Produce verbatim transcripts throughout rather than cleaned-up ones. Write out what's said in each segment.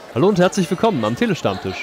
Hallo und herzlich willkommen am Telestammtisch.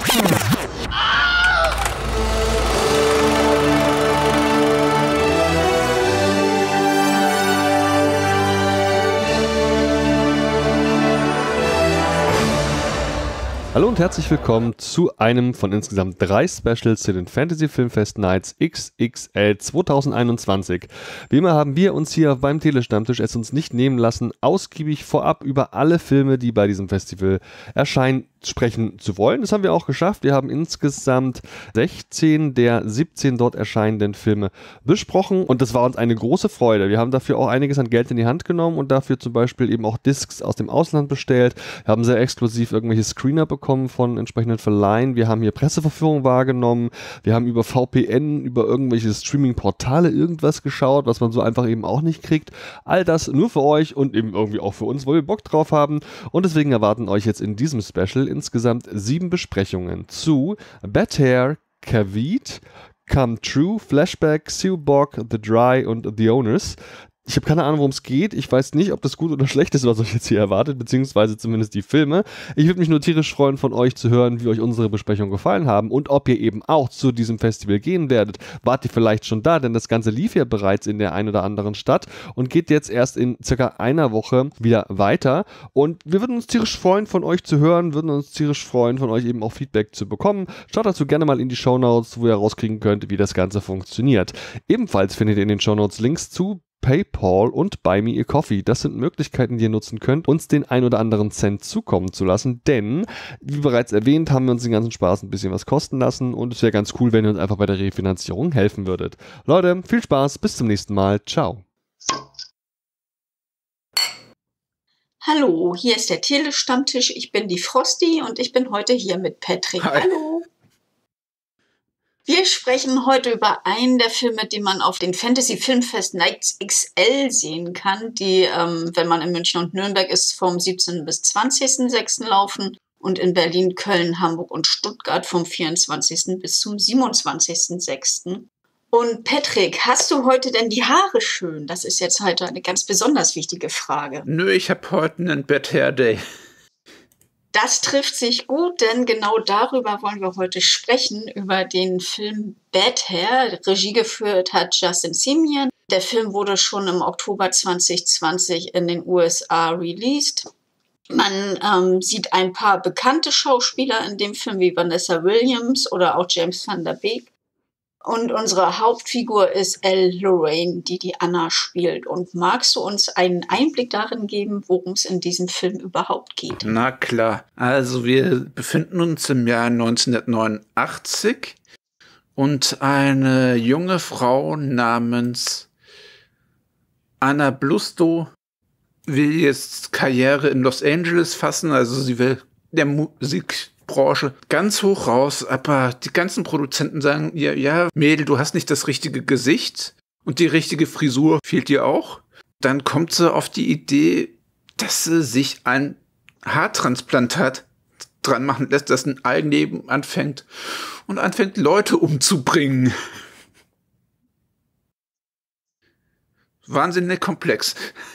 Hallo und herzlich willkommen zu einem von insgesamt drei Specials zu den Fantasy Filmfest Nights X X L zwanzig einundzwanzig. Wie immer haben wir uns hier beim Telestammtisch es uns nicht nehmen lassen, ausgiebig vorab über alle Filme, die bei diesem Festival erscheinen, sprechen zu wollen. Das haben wir auch geschafft. Wir haben insgesamt sechzehn der siebzehn dort erscheinenden Filme besprochen und das war uns eine große Freude. Wir haben dafür auch einiges an Geld in die Hand genommen und dafür zum Beispiel eben auch Discs aus dem Ausland bestellt. Wir haben sehr exklusiv irgendwelche Screener bekommen von entsprechenden Verleihen. Wir haben hier Presseverführungen wahrgenommen. Wir haben über V P N, über irgendwelche Streaming-Portale irgendwas geschaut, was man so einfach eben auch nicht kriegt. All das nur für euch und eben irgendwie auch für uns, weil wir Bock drauf haben. Und deswegen erwarten euch jetzt in diesem Special insgesamt sieben Besprechungen zu Bad Hair, Khavid, Come True, Flashback, Sealbog, The Dry und The Owners. Ich habe keine Ahnung, worum es geht. Ich weiß nicht, ob das gut oder schlecht ist, was euch jetzt hier erwartet, beziehungsweise zumindest die Filme. Ich würde mich nur tierisch freuen, von euch zu hören, wie euch unsere Besprechungen gefallen haben und ob ihr eben auch zu diesem Festival gehen werdet. Wart ihr vielleicht schon da, denn das Ganze lief ja bereits in der einen oder anderen Stadt und geht jetzt erst in circa einer Woche wieder weiter. Und wir würden uns tierisch freuen, von euch zu hören, würden uns tierisch freuen, von euch eben auch Feedback zu bekommen. Schaut dazu gerne mal in die Shownotes, wo ihr rauskriegen könnt, wie das Ganze funktioniert. Ebenfalls findet ihr in den Shownotes Links zu PayPal und Buy Me a Coffee. Das sind Möglichkeiten, die ihr nutzen könnt, uns den ein oder anderen Cent zukommen zu lassen, denn, wie bereits erwähnt, haben wir uns den ganzen Spaß ein bisschen was kosten lassen und es wäre ganz cool, wenn ihr uns einfach bei der Refinanzierung helfen würdet. Leute, viel Spaß, bis zum nächsten Mal. Ciao. Hallo, hier ist der Telestammtisch. Ich bin die Frosty und ich bin heute hier mit Patrick. Hi. Hallo. Wir sprechen heute über einen der Filme, die man auf den Fantasy Filmfest Nights X L sehen kann, die, ähm, wenn man in München und Nürnberg ist, vom siebzehnten bis zwanzigsten sechsten laufen und in Berlin, Köln, Hamburg und Stuttgart vom vierundzwanzigsten bis zum siebenundzwanzigsten sechsten Und Patrick, hast du heute denn die Haare schön? Das ist jetzt heute eine ganz besonders wichtige Frage. Nö, ich habe heute einen Bad Hair Day. Das trifft sich gut, denn genau darüber wollen wir heute sprechen, über den Film Bad Hair. Regie geführt hat Justin Simien. Der Film wurde schon im Oktober zwanzig zwanzig in den U S A released. Man ähm, sieht ein paar bekannte Schauspieler in dem Film, wie Vanessa Williams oder auch James Van Der Beek. Und unsere Hauptfigur ist Elle Lorraine, die die Anna spielt. Und magst du uns einen Einblick darin geben, worum es in diesem Film überhaupt geht? Na klar. Also wir befinden uns im Jahr neunzehnhundertneunundachtzig und eine junge Frau namens Anna Blusto will jetzt Karriere in Los Angeles fassen. Also sie will der Musik Branche ganz hoch raus, aber die ganzen Produzenten sagen, ja, ja, Mädel, du hast nicht das richtige Gesicht und die richtige Frisur fehlt dir auch. Dann kommt sie auf die Idee, dass sie sich ein Haartransplantat dran machen lässt, das ein Eigenleben anfängt und anfängt, Leute umzubringen. Wahnsinnig komplex.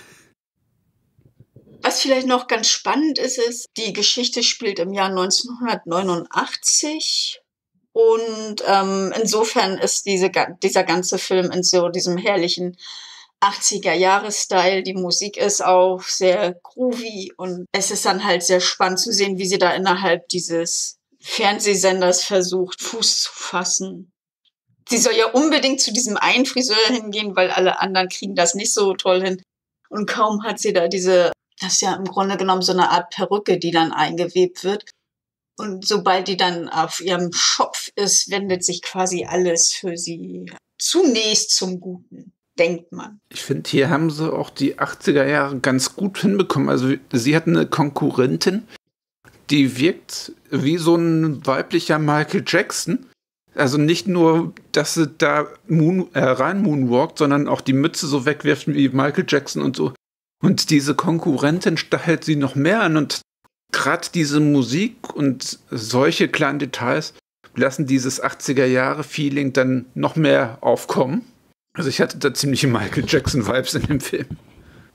Was vielleicht noch ganz spannend ist, ist, die Geschichte spielt im Jahr neunzehnhundertneunundachtzig und ähm, insofern ist diese, dieser ganze Film in so diesem herrlichen achtziger-Jahres-Style. Die Musik ist auch sehr groovy und es ist dann halt sehr spannend zu sehen, wie sie da innerhalb dieses Fernsehsenders versucht, Fuß zu fassen. Sie soll ja unbedingt zu diesem einen Friseur hingehen, weil alle anderen kriegen das nicht so toll hin. Und kaum hat sie da diese, das ist ja im Grunde genommen so eine Art Perücke, die dann eingewebt wird. Und sobald die dann auf ihrem Schopf ist, wendet sich quasi alles für sie zunächst zum Guten, denkt man. Ich finde, hier haben sie auch die achtziger Jahre ganz gut hinbekommen. Also sie hat eine Konkurrentin, die wirkt wie so ein weiblicher Michael Jackson. Also nicht nur, dass sie da moon, äh, rein moonwalkt, sondern auch die Mütze so wegwirft wie Michael Jackson und so. Und diese Konkurrentin stachelt sie noch mehr an. Und gerade diese Musik und solche kleinen Details lassen dieses achtziger-Jahre-Feeling dann noch mehr aufkommen. Also ich hatte da ziemliche Michael Jackson-Vibes in dem Film.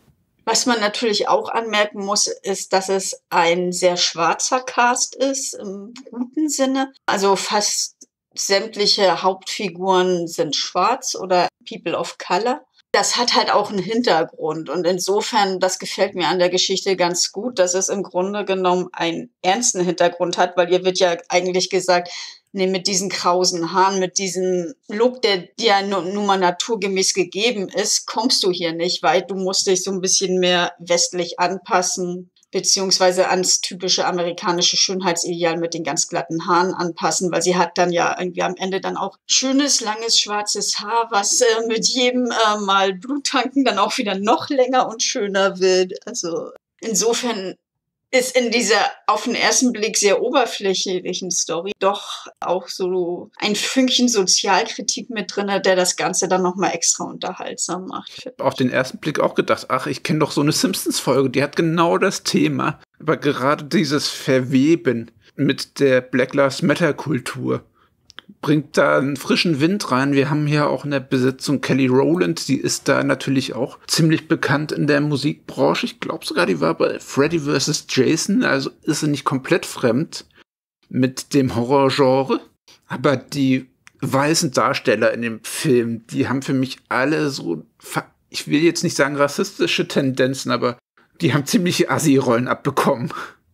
Was man natürlich auch anmerken muss, ist, dass es ein sehr schwarzer Cast ist, im guten Sinne. Also fast sämtliche Hauptfiguren sind schwarz oder People of Color. Das hat halt auch einen Hintergrund und insofern, das gefällt mir an der Geschichte ganz gut, dass es im Grunde genommen einen ernsten Hintergrund hat, weil ihr wird ja eigentlich gesagt, nee, mit diesen krausen Haaren, mit diesem Look, der dir ja nun mal naturgemäß gegeben ist, kommst du hier nicht weit. Du musst dich so ein bisschen mehr westlich anpassen, beziehungsweise ans typische amerikanische Schönheitsideal mit den ganz glatten Haaren anpassen, weil sie hat dann ja irgendwie am Ende dann auch schönes, langes, schwarzes Haar, was äh, mit jedem äh, Mal Bluttanken dann auch wieder noch länger und schöner wird. Also insofern ist in dieser auf den ersten Blick sehr oberflächlichen Story doch auch so ein Fünkchen Sozialkritik mit drin, der das Ganze dann nochmal extra unterhaltsam macht. Ich habe auf den ersten Blick auch gedacht, ach, ich kenne doch so eine Simpsons-Folge, die hat genau das Thema. Aber gerade dieses Verweben mit der Black Lives Matter-Kultur bringt da einen frischen Wind rein. Wir haben hier auch in der Besetzung Kelly Rowland, die ist da natürlich auch ziemlich bekannt in der Musikbranche. Ich glaube sogar, die war bei Freddy versus. Jason, also ist sie nicht komplett fremd mit dem Horrorgenre. Aber die weißen Darsteller in dem Film, die haben für mich alle so, ich will jetzt nicht sagen rassistische Tendenzen, aber die haben ziemliche Assi-Rollen abbekommen.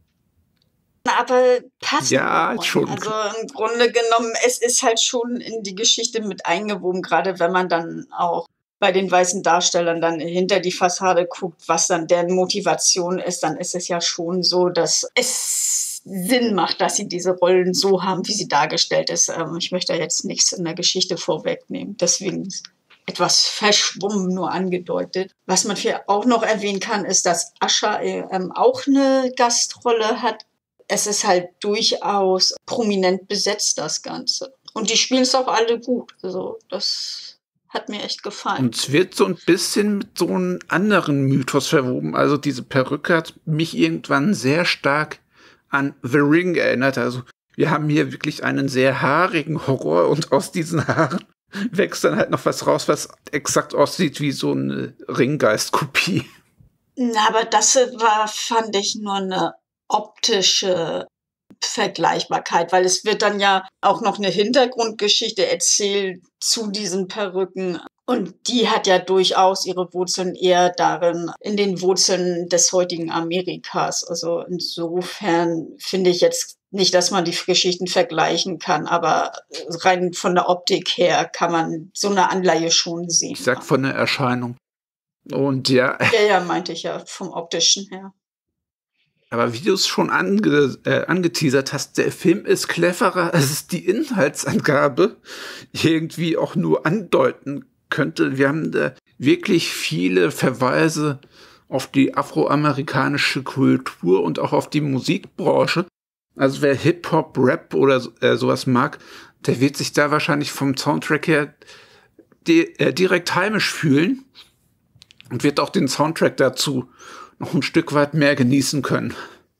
Aber passend. Ja, schon. Also im Grunde genommen, es ist halt schon in die Geschichte mit eingewoben, gerade wenn man dann auch bei den weißen Darstellern dann hinter die Fassade guckt, was dann deren Motivation ist, dann ist es ja schon so, dass es Sinn macht, dass sie diese Rollen so haben, wie sie dargestellt ist. Ich möchte jetzt nichts in der Geschichte vorwegnehmen, deswegen etwas verschwommen nur angedeutet. Was man hier auch noch erwähnen kann, ist, dass Ascha ähm, auch eine Gastrolle hat. Es ist halt durchaus prominent besetzt, das Ganze. Und die spielen es auch alle gut. Also das hat mir echt gefallen. Und es wird so ein bisschen mit so einem anderen Mythos verwoben. Also diese Perücke hat mich irgendwann sehr stark an The Ring erinnert. Also wir haben hier wirklich einen sehr haarigen Horror und aus diesen Haaren wächst dann halt noch was raus, was exakt aussieht wie so eine Ringgeist-Kopie. Na, aber das war, fand ich, nur eine optische Vergleichbarkeit, weil es wird dann ja auch noch eine Hintergrundgeschichte erzählt zu diesen Perücken und die hat ja durchaus ihre Wurzeln eher darin, in den Wurzeln des heutigen Amerikas. Also insofern finde ich jetzt nicht, dass man die Geschichten vergleichen kann, aber rein von der Optik her kann man so eine Anleihe schon sehen. Ich sag von der Erscheinung. Und ja. Ja, ja, meinte ich ja, vom Optischen her. Aber wie du es schon ange, äh, angeteasert hast, der Film ist cleverer, als es die Inhaltsangabe irgendwie auch nur andeuten könnte. Wir haben da wirklich viele Verweise auf die afroamerikanische Kultur und auch auf die Musikbranche. Also wer Hip-Hop, Rap oder äh, sowas mag, der wird sich da wahrscheinlich vom Soundtrack her di- äh, direkt heimisch fühlen und wird auch den Soundtrack dazu noch ein Stück weit mehr genießen können.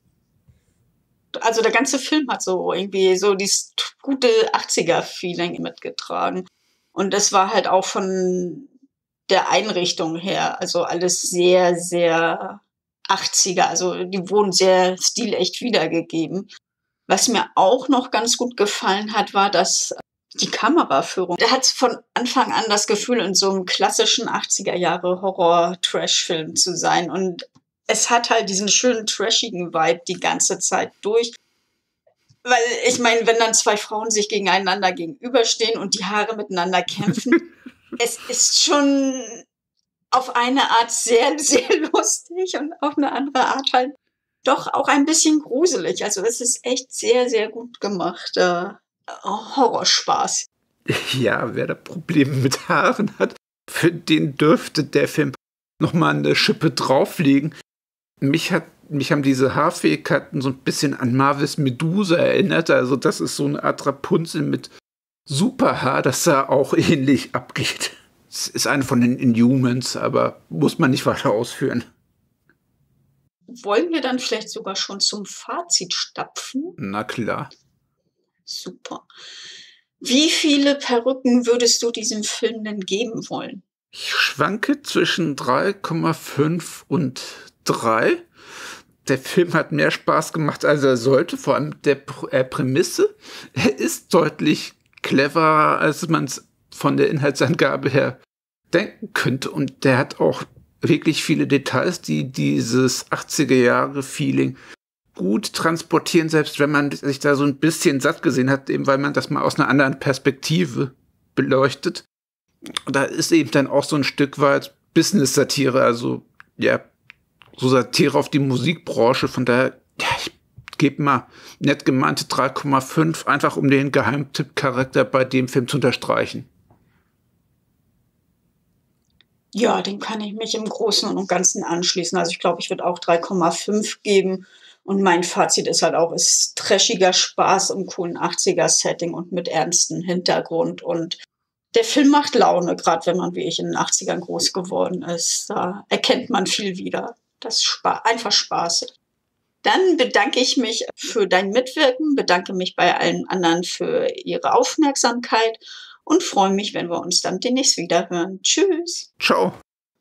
Also der ganze Film hat so irgendwie so dieses gute achtziger-Feeling mitgetragen. Und es war halt auch von der Einrichtung her, also alles sehr, sehr achtziger. Also die wurden sehr stilecht wiedergegeben. Was mir auch noch ganz gut gefallen hat, war, dass die Kameraführung. Der hat von Anfang an das Gefühl, in so einem klassischen achtziger-Jahre-Horror-Trash-Film zu sein. Und es hat halt diesen schönen trashigen Vibe die ganze Zeit durch. Weil ich meine, wenn dann zwei Frauen sich gegeneinander gegenüberstehen und die Haare miteinander kämpfen, es ist schon auf eine Art sehr, sehr lustig und auf eine andere Art halt doch auch ein bisschen gruselig. Also es ist echt sehr, sehr gut gemacht. Äh, Horrorspaß. Ja, wer da Probleme mit Haaren hat, für den dürfte der Film nochmal eine Schippe drauflegen. Mich hat, mich haben diese Haarfähigkeiten so ein bisschen an Marvis Medusa erinnert. Also das ist so eine Art Rapunzel mit Superhaar, das da auch ähnlich abgeht. Es ist eine von den Inhumans, aber muss man nicht weiter ausführen. Wollen wir dann vielleicht sogar schon zum Fazit stapfen? Na klar. Super. Wie viele Perücken würdest du diesem Film denn geben wollen? Ich schwanke zwischen drei Komma fünf und drei. Der Film hat mehr Spaß gemacht, als er sollte, vor allem der Pr- äh, Prämisse. Er ist deutlich cleverer, als man es von der Inhaltsangabe her denken könnte. Und der hat auch wirklich viele Details, die dieses achtziger-Jahre-Feeling gut transportieren, selbst wenn man sich da so ein bisschen satt gesehen hat, eben weil man das mal aus einer anderen Perspektive beleuchtet. Und da ist eben dann auch so ein Stück weit Business-Satire, also ja, so Satire auf die Musikbranche. Von daher, ja, ich gebe mal nett gemeinte drei Komma fünf, einfach um den Geheimtipp-Charakter bei dem Film zu unterstreichen. Ja, dem kann ich mich im Großen und Ganzen anschließen. Also ich glaube, ich würde auch drei Komma fünf geben. Und mein Fazit ist halt auch, es ist trashiger Spaß im coolen achtziger-Setting und mit ernstem Hintergrund. Und der Film macht Laune, gerade wenn man wie ich in den achtzigern groß geworden ist. Da erkennt man viel wieder. Das ist spa- einfach spaßig. Dann bedanke ich mich für dein Mitwirken, bedanke mich bei allen anderen für ihre Aufmerksamkeit und freue mich, wenn wir uns dann demnächst wieder hören. Tschüss. Ciao.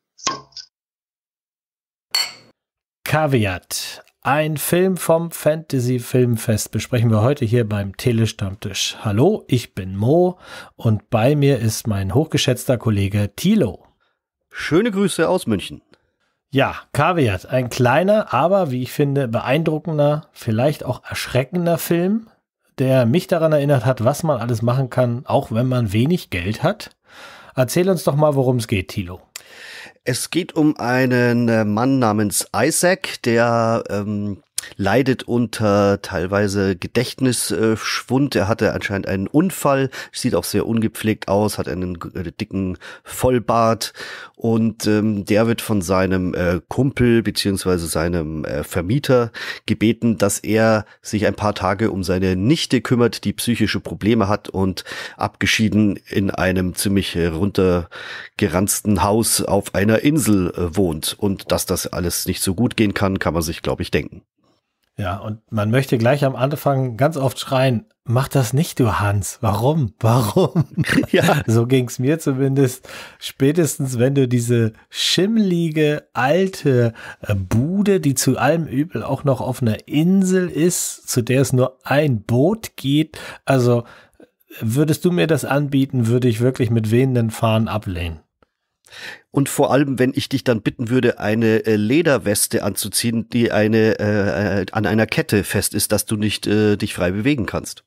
Kaviat. Ein Film vom Fantasy Filmfest besprechen wir heute hier beim Telestammtisch. Hallo, ich bin Mo und bei mir ist mein hochgeschätzter Kollege Thilo. Schöne Grüße aus München. Ja, Kaviat, ein kleiner, aber wie ich finde beeindruckender, vielleicht auch erschreckender Film, der mich daran erinnert hat, was man alles machen kann, auch wenn man wenig Geld hat. Erzähl uns doch mal, worum es geht, Thilo. Es geht um einen Mann namens Isaac, der ähm, leidet unter teilweise Gedächtnisschwund. Er hatte anscheinend einen Unfall, sieht auch sehr ungepflegt aus, hat einen äh, dicken Vollbart und ähm, der wird von seinem äh, Kumpel beziehungsweise seinem äh, Vermieter gebeten, dass er sich ein paar Tage um seine Nichte kümmert, die psychische Probleme hat und abgeschieden in einem ziemlich äh, runtergeranzten Haus auf einer Insel äh, wohnt. Und dass das alles nicht so gut gehen kann, kann man sich, glaube ich, denken. Ja, und man möchte gleich am Anfang ganz oft schreien, mach das nicht, du Hans. Warum? Warum? Ja. So ging's mir zumindest. Spätestens, wenn du diese schimmlige, alte äh, Bude, die zu allem Übel auch noch auf einer Insel ist, zu der es nur ein Boot geht, also würdest du mir das anbieten, würde ich wirklich mit wehenden Fahnen ablehnen. Und vor allem, wenn ich dich dann bitten würde, eine äh, Lederweste anzuziehen, die eine äh, an einer Kette fest ist, dass du nicht äh, dich frei bewegen kannst.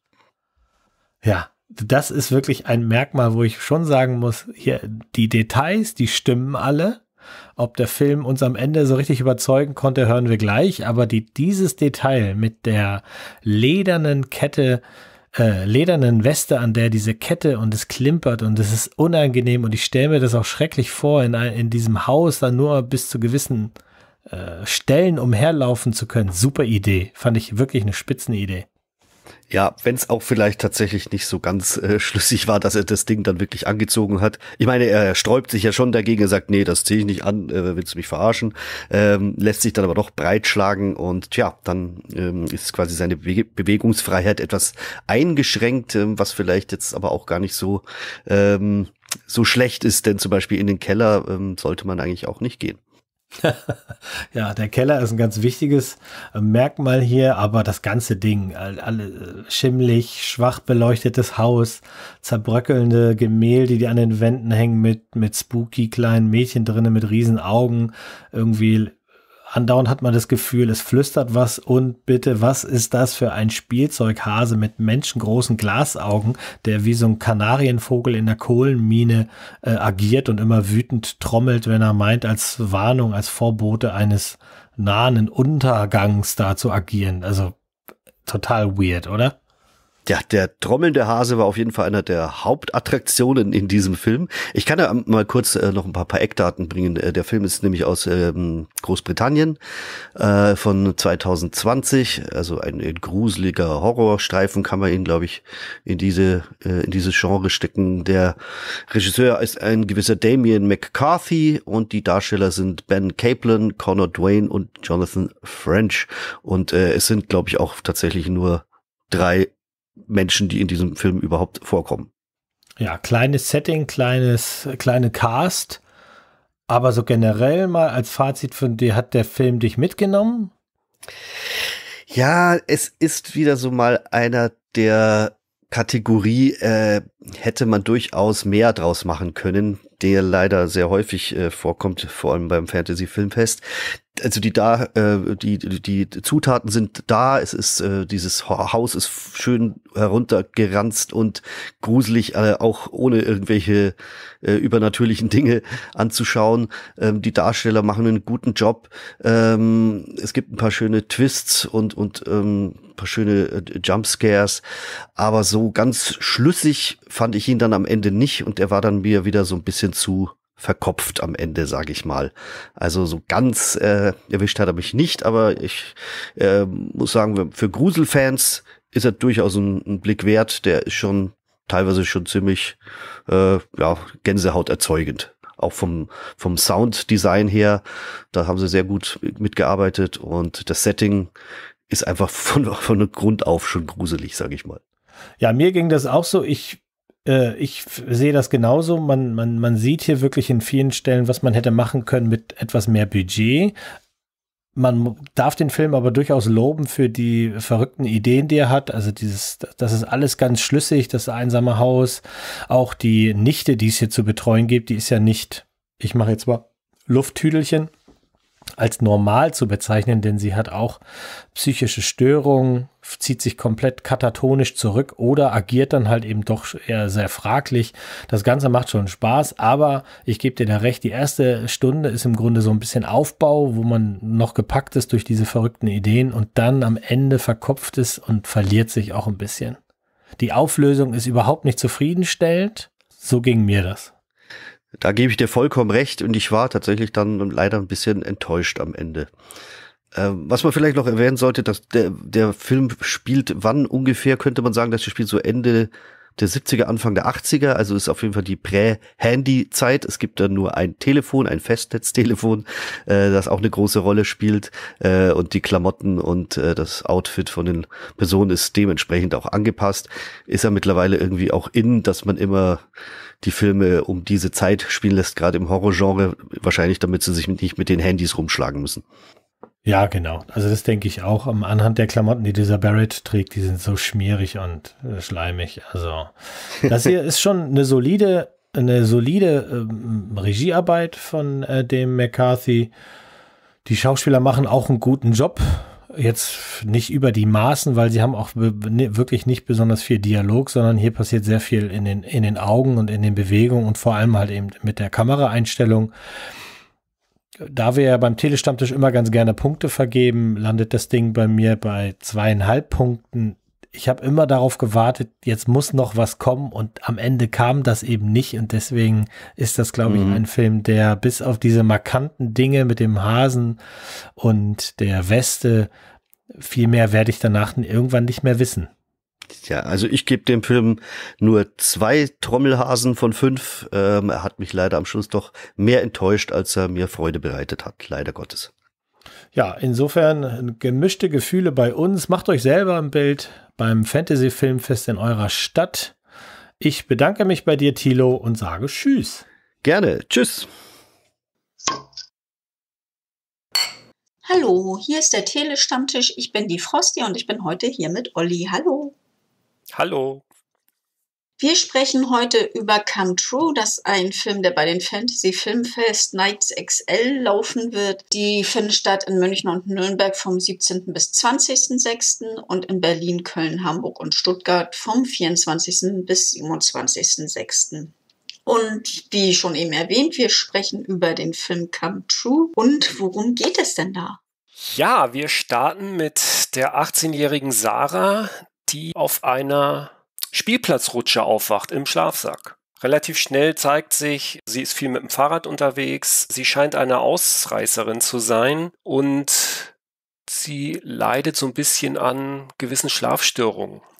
Ja, das ist wirklich ein Merkmal, wo ich schon sagen muss, hier die Details, die stimmen alle. Ob der Film uns am Ende so richtig überzeugen konnte, hören wir gleich. Aber die, dieses Detail mit der ledernen Kette, Äh, ledernen Weste, an der diese Kette und es klimpert und es ist unangenehm und ich stelle mir das auch schrecklich vor, in, in diesem Haus dann nur bis zu gewissen äh, Stellen umherlaufen zu können. Super Idee. Fand ich wirklich eine Spitzenidee. Ja, wenn es auch vielleicht tatsächlich nicht so ganz äh, schlüssig war, dass er das Ding dann wirklich angezogen hat. Ich meine, er sträubt sich ja schon dagegen, er sagt, nee, das ziehe ich nicht an, äh, willst du mich verarschen? Ähm, lässt sich dann aber doch breitschlagen und tja, dann ähm, ist quasi seine Be- Bewegungsfreiheit etwas eingeschränkt, ähm, was vielleicht jetzt aber auch gar nicht so ähm, so schlecht ist, denn zum Beispiel in den Keller ähm, sollte man eigentlich auch nicht gehen. Ja, der Keller ist ein ganz wichtiges Merkmal hier, aber das ganze Ding, alle schimmlig, schwach beleuchtetes Haus, zerbröckelnde Gemälde, die an den Wänden hängen mit, mit spooky kleinen Mädchen drinnen mit riesen Augen, irgendwie andauernd hat man das Gefühl, es flüstert was und bitte, was ist das für ein Spielzeughase mit menschengroßen Glasaugen, der wie so ein Kanarienvogel in der Kohlenmine äh, agiert und immer wütend trommelt, wenn er meint, als Warnung, als Vorbote eines nahen Untergangs da zu agieren. Also total weird, oder? Ja, der trommelnde Hase war auf jeden Fall einer der Hauptattraktionen in diesem Film. Ich kann ja mal kurz äh, noch ein paar, paar Eckdaten bringen. Der Film ist nämlich aus ähm, Großbritannien äh, von zwanzig zwanzig, also ein, ein gruseliger Horrorstreifen kann man ihn, glaube ich, in diese äh, in dieses Genre stecken. Der Regisseur ist ein gewisser Damien McCarthy und die Darsteller sind Ben Caplan, Connor Duane und Jonathan French. Und äh, es sind, glaube ich, auch tatsächlich nur drei Menschen, die in diesem Film überhaupt vorkommen. Ja, kleines Setting, kleines, kleine Cast Aber so generell mal als Fazit von dir, hat der Film dich mitgenommen? Ja, es ist wieder so mal einer der Kategorie, äh, hätte man durchaus mehr draus machen können, der leider sehr häufig äh, vorkommt, vor allem beim Fantasy-Filmfest. Also die da, äh, die, die die Zutaten sind da, es ist, äh, dieses Haus ist schön heruntergeranzt und gruselig, äh, auch ohne irgendwelche äh, übernatürlichen Dinge anzuschauen. Ähm, die Darsteller machen einen guten Job. Ähm, es gibt ein paar schöne Twists und, und ähm, ein paar schöne äh, Jumpscares, aber so ganz schlüssig fand ich ihn dann am Ende nicht und er war dann mir wieder so ein bisschen zu verkopft am Ende, sage ich mal. Also so ganz äh, erwischt hat er mich nicht, aber ich äh, muss sagen, für Gruselfans ist er durchaus ein, ein Blick wert. Der ist schon teilweise schon ziemlich äh, ja, Gänsehaut erzeugend. Auch vom vom Sounddesign her, da haben sie sehr gut mitgearbeitet und das Setting ist einfach von, von Grund auf schon gruselig, sage ich mal. Ja, mir ging das auch so. Ich Ich sehe das genauso. Man, man, man sieht hier wirklich in vielen Stellen, was man hätte machen können mit etwas mehr Budget. Man darf den Film aber durchaus loben für die verrückten Ideen, die er hat. Also dieses, das ist alles ganz schlüssig, das einsame Haus. Auch die Nichte, die es hier zu betreuen gibt, die ist ja nicht, ich mache jetzt mal Lufttüdelchen, als normal zu bezeichnen, denn sie hat auch psychische Störungen, zieht sich komplett katatonisch zurück oder agiert dann halt eben doch eher sehr fraglich. Das Ganze macht schon Spaß, aber ich gebe dir da recht, die erste Stunde ist im Grunde so ein bisschen Aufbau, wo man noch gepackt ist durch diese verrückten Ideen und dann am Ende verkopft ist und verliert sich auch ein bisschen. Die Auflösung ist überhaupt nicht zufriedenstellend, so ging mir das. Da gebe ich dir vollkommen recht und ich war tatsächlich dann leider ein bisschen enttäuscht am Ende. Ähm, was man vielleicht noch erwähnen sollte, dass der, der Film spielt, wann ungefähr, könnte man sagen, dass er spielt so Ende der siebziger, Anfang der achtziger, also ist auf jeden Fall die Prä-Handy-Zeit. Es gibt da nur ein Telefon, ein Festnetztelefon, äh, das auch eine große Rolle spielt äh, und die Klamotten und äh, das Outfit von den Personen ist dementsprechend auch angepasst. Ist ja mittlerweile irgendwie auch in, dass man immer die Filme um diese Zeit spielen lässt, gerade im Horrorgenre, wahrscheinlich damit sie sich nicht mit den Handys rumschlagen müssen. Ja, genau. Also das denke ich auch. Anhand der Klamotten, die dieser Barrett trägt, die sind so schmierig und äh, schleimig. Also das hier ist schon eine solide, eine solide ähm, Regiearbeit von äh, dem McCarthy. Die Schauspieler machen auch einen guten Job. Jetzt nicht über die Maßen, weil sie haben auch be- wirklich nicht besonders viel Dialog, sondern hier passiert sehr viel in den, in den Augen und in den Bewegungen und vor allem halt eben mit der Kameraeinstellung. Da wir ja beim Telestammtisch immer ganz gerne Punkte vergeben, landet das Ding bei mir bei zweieinhalb Punkten. Ich habe immer darauf gewartet, jetzt muss noch was kommen und am Ende kam das eben nicht und deswegen ist das, glaube ich, Mhm. ein Film, der bis auf diese markanten Dinge mit dem Hasen und der Weste, viel mehr werde ich danach irgendwann nicht mehr wissen. Ja, also ich gebe dem Film nur zwei Trommelhasen von fünf. Ähm, er hat mich leider am Schluss doch mehr enttäuscht, als er mir Freude bereitet hat, leider Gottes. Ja, insofern gemischte Gefühle bei uns. Macht euch selber ein Bild beim Fantasy-Filmfest in eurer Stadt. Ich bedanke mich bei dir, Thilo, und sage Tschüss. Gerne, tschüss. Hallo, hier ist der Telestammtisch. Ich bin die Frosty und ich bin heute hier mit Olli. Hallo. Hallo. Wir sprechen heute über Come True. Das ist ein Film, der bei den Fantasy Filmfest Nights X L laufen wird. Die finden statt in München und Nürnberg vom siebzehnten bis zwanzigsten sechsten und in Berlin, Köln, Hamburg und Stuttgart vom vierundzwanzigsten bis siebenundzwanzigsten sechsten Und wie schon eben erwähnt, wir sprechen über den Film Come True. Und worum geht es denn da? Ja, wir starten mit der achtzehnjährigen Sarah, die auf einer Spielplatzrutsche aufwacht im Schlafsack. Relativ schnell zeigt sich, sie ist viel mit dem Fahrrad unterwegs, sie scheint eine Ausreißerin zu sein und sie leidet so ein bisschen an gewissen Schlafstörungen.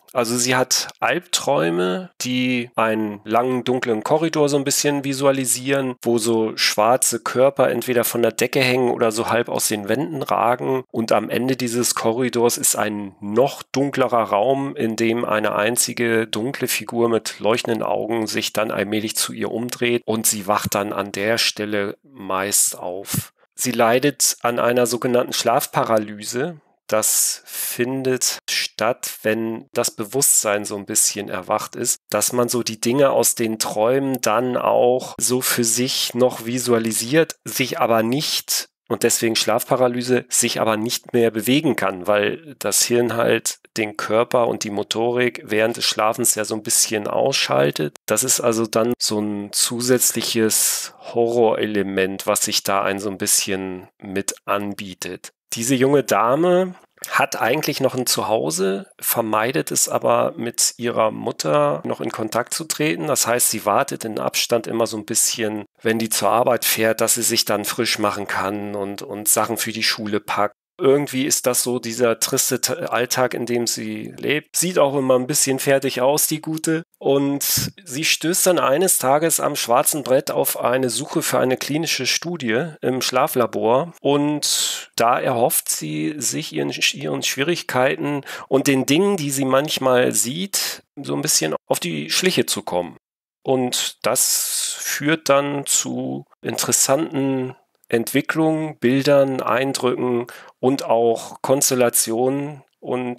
Also sie hat Albträume, die einen langen, dunklen Korridor so ein bisschen visualisieren, wo so schwarze Körper entweder von der Decke hängen oder so halb aus den Wänden ragen. Und am Ende dieses Korridors ist ein noch dunklerer Raum, in dem eine einzige dunkle Figur mit leuchtenden Augen sich dann allmählich zu ihr umdreht und sie wacht dann an der Stelle meist auf. Sie leidet an einer sogenannten Schlafparalyse. Das findet statt, wenn das Bewusstsein so ein bisschen erwacht ist, dass man so die Dinge aus den Träumen dann auch so für sich noch visualisiert, sich aber nicht, und deswegen Schlafparalyse, sich aber nicht mehr bewegen kann, weil das Hirn halt den Körper und die Motorik während des Schlafens ja so ein bisschen ausschaltet. Das ist also dann so ein zusätzliches Horrorelement, was sich da ein so ein bisschen mit anbietet. Diese junge Dame hat eigentlich noch ein Zuhause, vermeidet es aber mit ihrer Mutter noch in Kontakt zu treten. Das heißt, sie wartet in Abstand immer so ein bisschen, wenn die zur Arbeit fährt, dass sie sich dann frisch machen kann und, und Sachen für die Schule packt. Irgendwie ist das so dieser triste Alltag, in dem sie lebt. Sieht auch immer ein bisschen fertig aus, die Gute. Und sie stößt dann eines Tages am schwarzen Brett auf eine Suche für eine klinische Studie im Schlaflabor. Und da erhofft sie sich ihren, ihren Schwierigkeiten und den Dingen, die sie manchmal sieht, so ein bisschen auf die Schliche zu kommen. Und das führt dann zu interessanten Entwicklung, Bildern, Eindrücken und auch Konstellationen und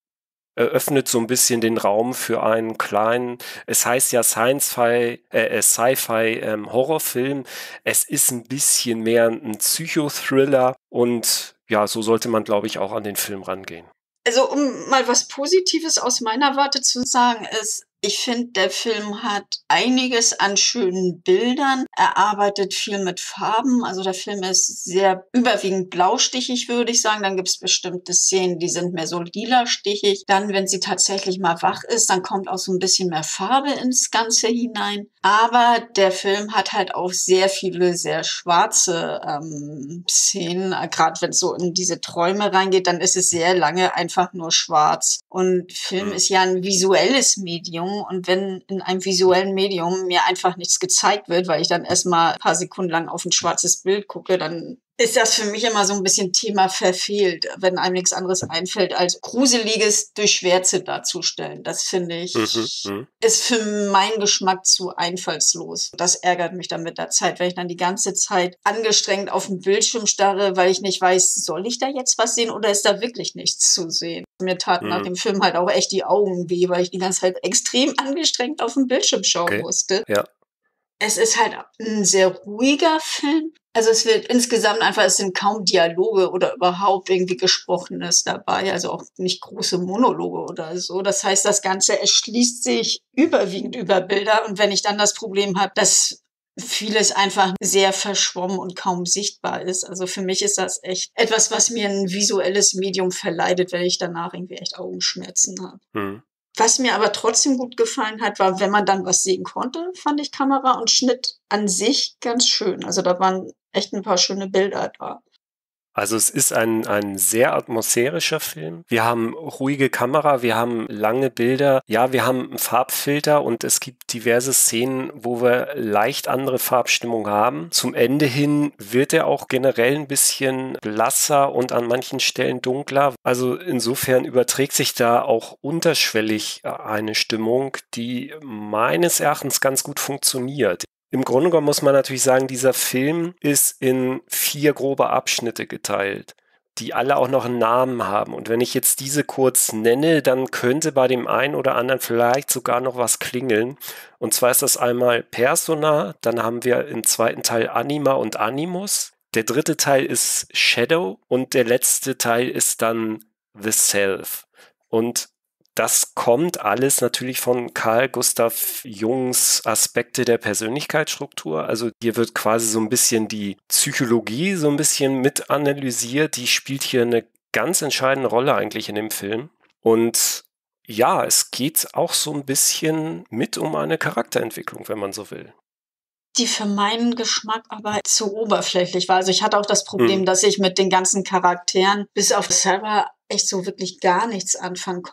eröffnet so ein bisschen den Raum für einen kleinen, es heißt ja Science-Fi, äh, Sci-Fi ähm, Horrorfilm. Es ist ein bisschen mehr ein Psychothriller und ja, so sollte man, glaube ich, auch an den Film rangehen. Also um mal was Positives aus meiner Warte zu sagen, ist, ich finde, der Film hat einiges an schönen Bildern. Er arbeitet viel mit Farben. Also der Film ist sehr überwiegend blaustichig, würde ich sagen. Dann gibt es bestimmte Szenen, die sind mehr so lilastichig. Dann, wenn sie tatsächlich mal wach ist, dann kommt auch so ein bisschen mehr Farbe ins Ganze hinein. Aber der Film hat halt auch sehr viele sehr schwarze ähm, Szenen. Gerade wenn es so in diese Träume reingeht, dann ist es sehr lange einfach nur schwarz. Und Film ist ja ein visuelles Medium. Und wenn in einem visuellen Medium mir einfach nichts gezeigt wird, weil ich dann erstmal ein paar Sekunden lang auf ein schwarzes Bild gucke, dann ist das für mich immer so ein bisschen Thema verfehlt, wenn einem nichts anderes einfällt, als Gruseliges durch Schwärze darzustellen. Das finde ich, mhm. ist für meinen Geschmack zu einfallslos. Das ärgert mich dann mit der Zeit, wenn ich dann die ganze Zeit angestrengt auf den Bildschirm starre, weil ich nicht weiß, soll ich da jetzt was sehen oder ist da wirklich nichts zu sehen? Mir taten mhm. nach dem Film halt auch echt die Augen weh, weil ich die ganze Zeit extrem angestrengt auf den Bildschirm schauen okay. musste. Ja. Es ist halt ein sehr ruhiger Film. Also es wird insgesamt einfach, es sind kaum Dialoge oder überhaupt irgendwie Gesprochenes dabei, also auch nicht große Monologe oder so. Das heißt, das Ganze erschließt sich überwiegend über Bilder. Und wenn ich dann das Problem habe, dass vieles einfach sehr verschwommen und kaum sichtbar ist. Also für mich ist das echt etwas, was mir ein visuelles Medium verleidet, wenn ich danach irgendwie echt Augenschmerzen habe. Mhm. Was mir aber trotzdem gut gefallen hat, war, wenn man dann was sehen konnte, fand ich Kamera und Schnitt an sich ganz schön. Also da waren echt ein paar schöne Bilder da. Also es ist ein, ein sehr atmosphärischer Film. Wir haben ruhige Kamera, wir haben lange Bilder. Ja, wir haben einen Farbfilter und es gibt diverse Szenen, wo wir leicht andere Farbstimmung haben. Zum Ende hin wird er auch generell ein bisschen blasser und an manchen Stellen dunkler. Also insofern überträgt sich da auch unterschwellig eine Stimmung, die meines Erachtens ganz gut funktioniert. Im Grunde genommen muss man natürlich sagen, dieser Film ist in vier grobe Abschnitte geteilt, die alle auch noch einen Namen haben. Und wenn ich jetzt diese kurz nenne, dann könnte bei dem einen oder anderen vielleicht sogar noch was klingeln. Und zwar ist das einmal Persona, dann haben wir im zweiten Teil Anima und Animus. Der dritte Teil ist Shadow und der letzte Teil ist dann The Self. Und das kommt alles natürlich von Carl Gustav Jungs Aspekte der Persönlichkeitsstruktur. Also hier wird quasi so ein bisschen die Psychologie so ein bisschen mit analysiert. Die spielt hier eine ganz entscheidende Rolle eigentlich in dem Film. Und ja, es geht auch so ein bisschen mit um eine Charakterentwicklung, wenn man so will. Die für meinen Geschmack aber zu oberflächlich war. Also ich hatte auch das Problem, hm. dass ich mit den ganzen Charakteren bis auf Sarah echt so wirklich gar nichts anfangen konnte.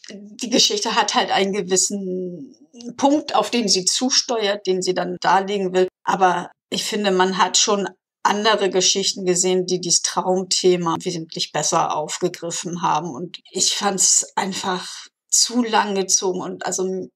die Geschichte hat halt einen gewissen Punkt, auf den sie zusteuert, den sie dann darlegen will. Aber ich finde, man hat schon andere Geschichten gesehen, die dieses Traumthema wesentlich besser aufgegriffen haben. Und ich fand es einfach zu lang gezogen. Und also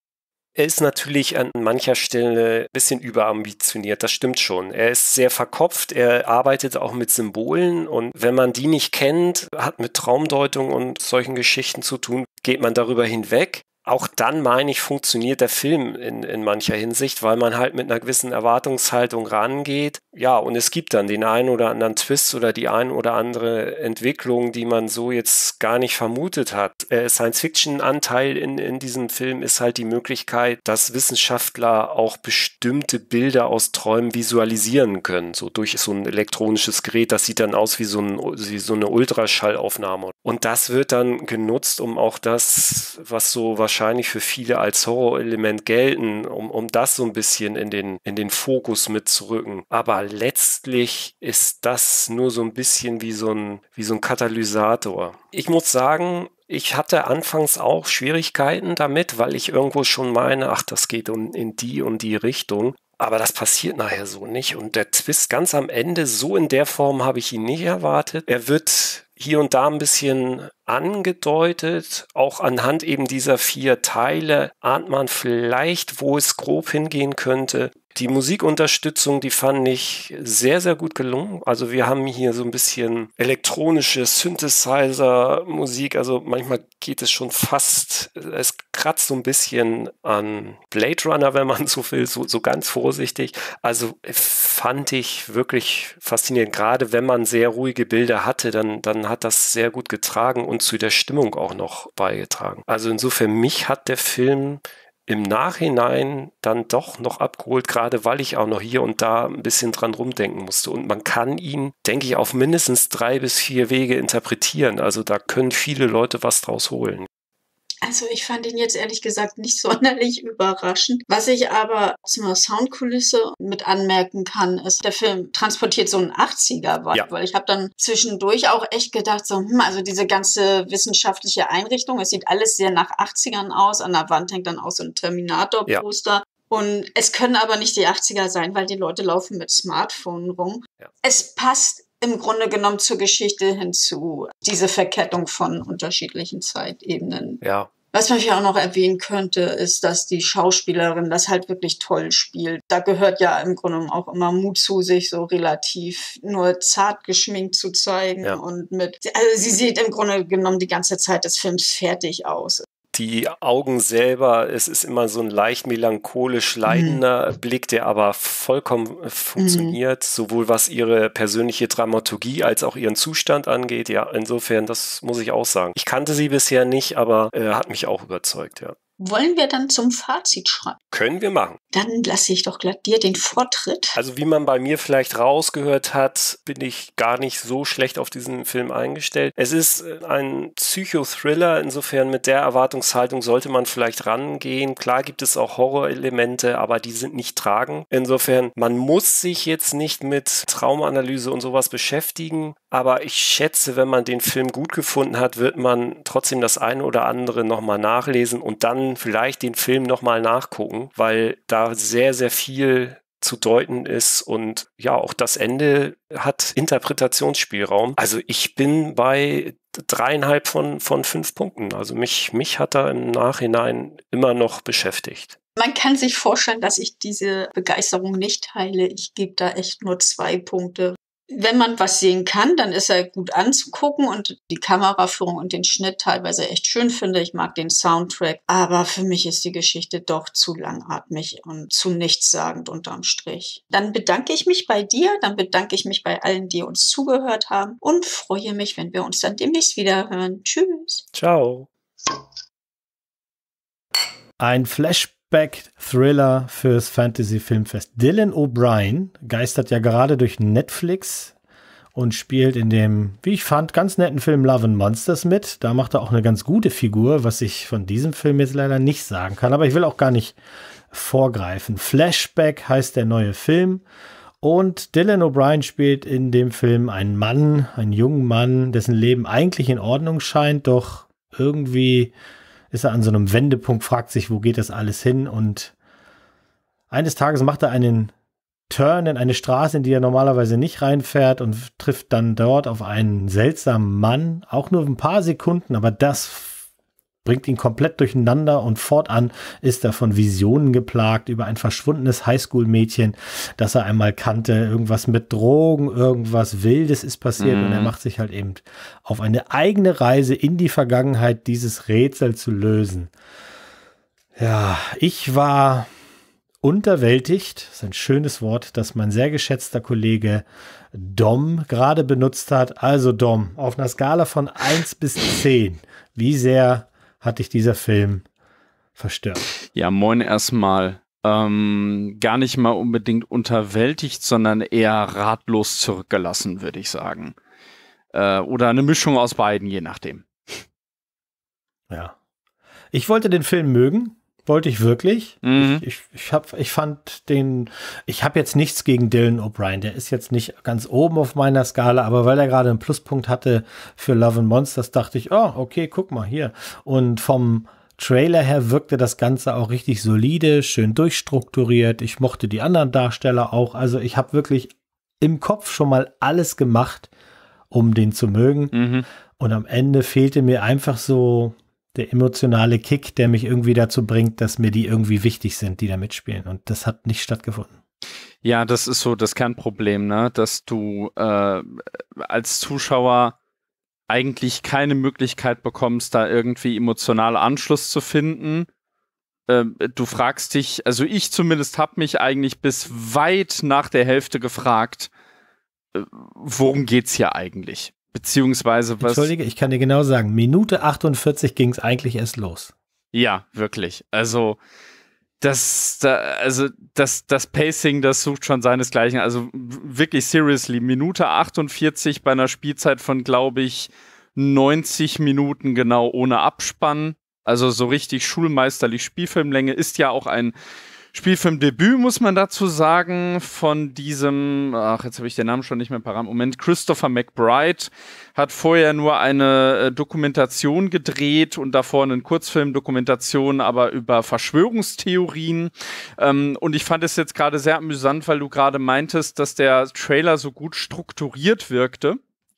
er ist natürlich an mancher Stelle ein bisschen überambitioniert, das stimmt schon. Er ist sehr verkopft, er arbeitet auch mit Symbolen und wenn man die nicht kennt, hat mit Traumdeutung und solchen Geschichten zu tun, geht man darüber hinweg. Auch dann, meine ich, funktioniert der Film in, in mancher Hinsicht, weil man halt mit einer gewissen Erwartungshaltung rangeht. Ja, und es gibt dann den einen oder anderen Twist oder die ein oder andere Entwicklung, die man so jetzt gar nicht vermutet hat. Äh, Science-Fiction-Anteil in, in diesem Film ist halt die Möglichkeit, dass Wissenschaftler auch bestimmte Bilder aus Träumen visualisieren können, so durch so ein elektronisches Gerät. Das sieht dann aus wie so, ein, wie so eine Ultraschallaufnahme. Und das wird dann genutzt, um auch das, was so wahrscheinlich wahrscheinlich für viele als Horrorelement gelten, um, um das so ein bisschen in den, in den Fokus mitzurücken. Aber letztlich ist das nur so ein bisschen wie so ein, wie so ein Katalysator. Ich muss sagen, ich hatte anfangs auch Schwierigkeiten damit, weil ich irgendwo schon meine, ach, das geht um, in die und die Richtung. Aber das passiert nachher so nicht. Und der Twist ganz am Ende, so in der Form habe ich ihn nicht erwartet. Er wird hier und da ein bisschen angedeutet. Auch anhand eben dieser vier Teile ahnt man vielleicht, wo es grob hingehen könnte. Die Musikunterstützung, die fand ich sehr, sehr gut gelungen. Also wir haben hier so ein bisschen elektronische Synthesizer-Musik. Also manchmal geht es schon fast, es kratzt so ein bisschen an Blade Runner, wenn man so will, so, so ganz vorsichtig. Also fand ich wirklich faszinierend. Gerade wenn man sehr ruhige Bilder hatte, dann, dann hat das sehr gut getragen und zu der Stimmung auch noch beigetragen. Also insofern, mich hat der Film im Nachhinein dann doch noch abgeholt, gerade weil ich auch noch hier und da ein bisschen dran rumdenken musste. Und man kann ihn, denke ich, auf mindestens drei bis vier Wege interpretieren. Also da können viele Leute was draus holen. Also ich fand ihn jetzt ehrlich gesagt nicht sonderlich überraschend. Was ich aber zur Soundkulisse mit anmerken kann, ist, der Film transportiert so einen achtziger-Vibe, ja. Weil ich habe dann zwischendurch auch echt gedacht, so, hm, also diese ganze wissenschaftliche Einrichtung, es sieht alles sehr nach achtzigern aus, an der Wand hängt dann auch so ein Terminator-Poster. Ja. Und es können aber nicht die achtziger sein, weil die Leute laufen mit Smartphone rum. Ja. Es passt im Grunde genommen zur Geschichte hinzu, diese Verkettung von unterschiedlichen Zeitebenen. Ja. Was man vielleicht auch noch erwähnen könnte, ist, dass die Schauspielerin das halt wirklich toll spielt. Da gehört ja im Grunde genommen auch immer Mut zu, sich so relativ nur zart geschminkt zu zeigen. Ja. Und mit, also sie sieht im Grunde genommen die ganze Zeit des Films fertig aus. Die Augen selber, es ist immer so ein leicht melancholisch leidender mhm. Blick, der aber vollkommen funktioniert, mhm. sowohl was ihre persönliche Dramaturgie als auch ihren Zustand angeht. Ja, insofern, das muss ich auch sagen. Ich kannte sie bisher nicht, aber äh, hat mich auch überzeugt, ja. Wollen wir dann zum Fazit schreiben? Können wir machen. Dann lasse ich doch glatt dir den Vortritt. Also wie man bei mir vielleicht rausgehört hat, bin ich gar nicht so schlecht auf diesen Film eingestellt. Es ist ein Psychothriller, insofern mit der Erwartungshaltung sollte man vielleicht rangehen. Klar gibt es auch Horrorelemente, aber die sind nicht tragend. Insofern, man muss sich jetzt nicht mit Traumanalyse und sowas beschäftigen, aber ich schätze, wenn man den Film gut gefunden hat, wird man trotzdem das eine oder andere nochmal nachlesen und dann vielleicht den Film nochmal nachgucken, weil da sehr, sehr viel zu deuten ist und ja, auch das Ende hat Interpretationsspielraum. Also ich bin bei dreieinhalb von, von fünf Punkten. Also mich, mich hat er im Nachhinein immer noch beschäftigt. Man kann sich vorstellen, dass ich diese Begeisterung nicht teile. Ich gebe da echt nur zwei Punkte. Wenn man was sehen kann, dann ist er gut anzugucken und die Kameraführung und den Schnitt teilweise echt schön finde. Ich mag den Soundtrack, aber für mich ist die Geschichte doch zu langatmig und zu nichtssagend unterm Strich. Dann bedanke ich mich bei dir, dann bedanke ich mich bei allen, die uns zugehört haben und freue mich, wenn wir uns dann demnächst wieder hören. Tschüss. Ciao. Ein Flashback. Thriller fürs Fantasy Filmfest. Dylan O'Brien geistert ja gerade durch Netflix und spielt in dem, wie ich fand, ganz netten Film Love and Monsters mit. Da macht er auch eine ganz gute Figur, was ich von diesem Film jetzt leider nicht sagen kann. Aber ich will auch gar nicht vorgreifen. Flashback heißt der neue Film. Und Dylan O'Brien spielt in dem Film einen Mann, einen jungen Mann, dessen Leben eigentlich in Ordnung scheint, doch irgendwie ist er an so einem Wendepunkt, fragt sich, wo geht das alles hin? Und eines Tages macht er einen Turn in eine Straße, in die er normalerweise nicht reinfährt und trifft dann dort auf einen seltsamen Mann, auch nur ein paar Sekunden, aber das bringt ihn komplett durcheinander und fortan ist er von Visionen geplagt über ein verschwundenes Highschool-Mädchen, das er einmal kannte. Irgendwas mit Drogen, irgendwas Wildes ist passiert mhm. und er macht sich halt eben auf eine eigene Reise in die Vergangenheit, dieses Rätsel zu lösen. Ja, ich war unterwältigt, das ist ein schönes Wort, das mein sehr geschätzter Kollege Dom gerade benutzt hat. Also Dom, auf einer Skala von eins bis zehn, wie sehr hat dich dieser Film verstört? Ja, moin erstmal. Ähm, gar nicht mal unbedingt unterwältigt, sondern eher ratlos zurückgelassen, würde ich sagen. Äh, oder eine Mischung aus beiden, je nachdem. Ja. Ich wollte den Film mögen. Wollte ich wirklich. Mhm. Ich, ich, ich, hab, ich fand den, ich habe jetzt nichts gegen Dylan O'Brien. Der ist jetzt nicht ganz oben auf meiner Skala, aber weil er gerade einen Pluspunkt hatte für Love and Monsters, dachte ich, oh, okay, guck mal hier. Und vom Trailer her wirkte das Ganze auch richtig solide, schön durchstrukturiert. Ich mochte die anderen Darsteller auch. Also ich habe wirklich im Kopf schon mal alles gemacht, um den zu mögen. Mhm. Und am Ende fehlte mir einfach so der emotionale Kick, der mich irgendwie dazu bringt, dass mir die irgendwie wichtig sind, die da mitspielen. Und das hat nicht stattgefunden. Ja, das ist so das Kernproblem, ne? Dass du äh, als Zuschauer eigentlich keine Möglichkeit bekommst, da irgendwie emotionalen Anschluss zu finden. Äh, du fragst dich, also ich zumindest habe mich eigentlich bis weit nach der Hälfte gefragt, äh, worum geht's hier eigentlich? Beziehungsweise was. Entschuldige, ich kann dir genau sagen, Minute achtundvierzig ging es eigentlich erst los. Ja, wirklich. Also das, da, also das, das Pacing, das sucht schon seinesgleichen. Also wirklich seriously, Minute achtundvierzig bei einer Spielzeit von, glaube ich, neunzig Minuten genau ohne Abspann. Also so richtig schulmeisterlich Spielfilmlänge, ist ja auch ein Spielfilmdebüt, muss man dazu sagen, von diesem, ach, jetzt habe ich den Namen schon nicht mehr parat, Moment, Christopher McBride hat vorher nur eine äh, Dokumentation gedreht und davor einen Kurzfilm-Dokumentation, aber über Verschwörungstheorien. Ähm, und ich fand es jetzt gerade sehr amüsant, weil du gerade meintest, dass der Trailer so gut strukturiert wirkte.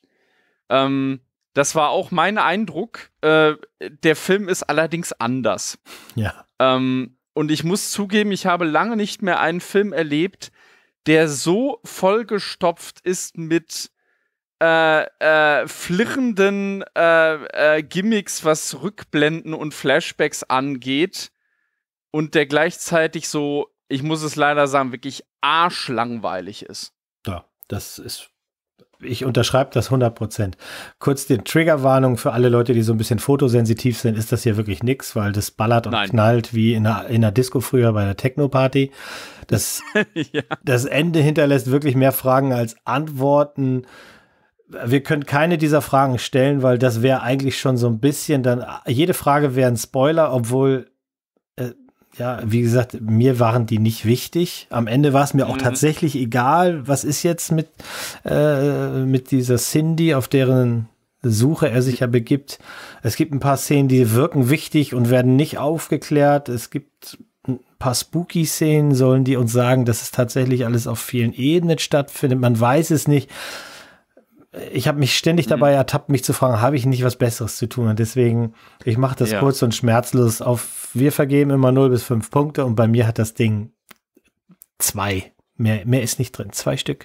Ähm, das war auch mein Eindruck. Äh, der Film ist allerdings anders. Ja. Ähm, Und ich muss zugeben, ich habe lange nicht mehr einen Film erlebt, der so vollgestopft ist mit äh, äh, flirrenden äh, äh, Gimmicks, was Rückblenden und Flashbacks angeht. Und der gleichzeitig so, ich muss es leider sagen, wirklich arschlangweilig ist. Ja, das ist. Ich unterschreibe das hundert Prozent. Kurz die Triggerwarnung für alle Leute, die so ein bisschen fotosensitiv sind, ist das hier wirklich nix, weil das ballert und Nein. knallt wie in einer, in einer Disco früher bei der Techno-Party. Das, ja. das Ende hinterlässt wirklich mehr Fragen als Antworten. Wir können keine dieser Fragen stellen, weil das wäre eigentlich schon so ein bisschen dann, jede Frage wäre ein Spoiler, obwohl äh, ja, wie gesagt, mir waren die nicht wichtig. Am Ende war es mir auch mhm. tatsächlich egal, was ist jetzt mit, äh, mit dieser Cindy, auf deren Suche er sich ja begibt. Es gibt ein paar Szenen, die wirken wichtig und werden nicht aufgeklärt. Es gibt ein paar Spooky-Szenen, sollen die uns sagen, dass es tatsächlich alles auf vielen Ebenen stattfindet. Man weiß es nicht. Ich habe mich ständig dabei ertappt, mich zu fragen, habe ich nicht was Besseres zu tun? Und deswegen, ich mache das ja. kurz und schmerzlos auf, wir vergeben immer null bis fünf Punkte und bei mir hat das Ding zwei. Mehr, mehr ist nicht drin, zwei Stück.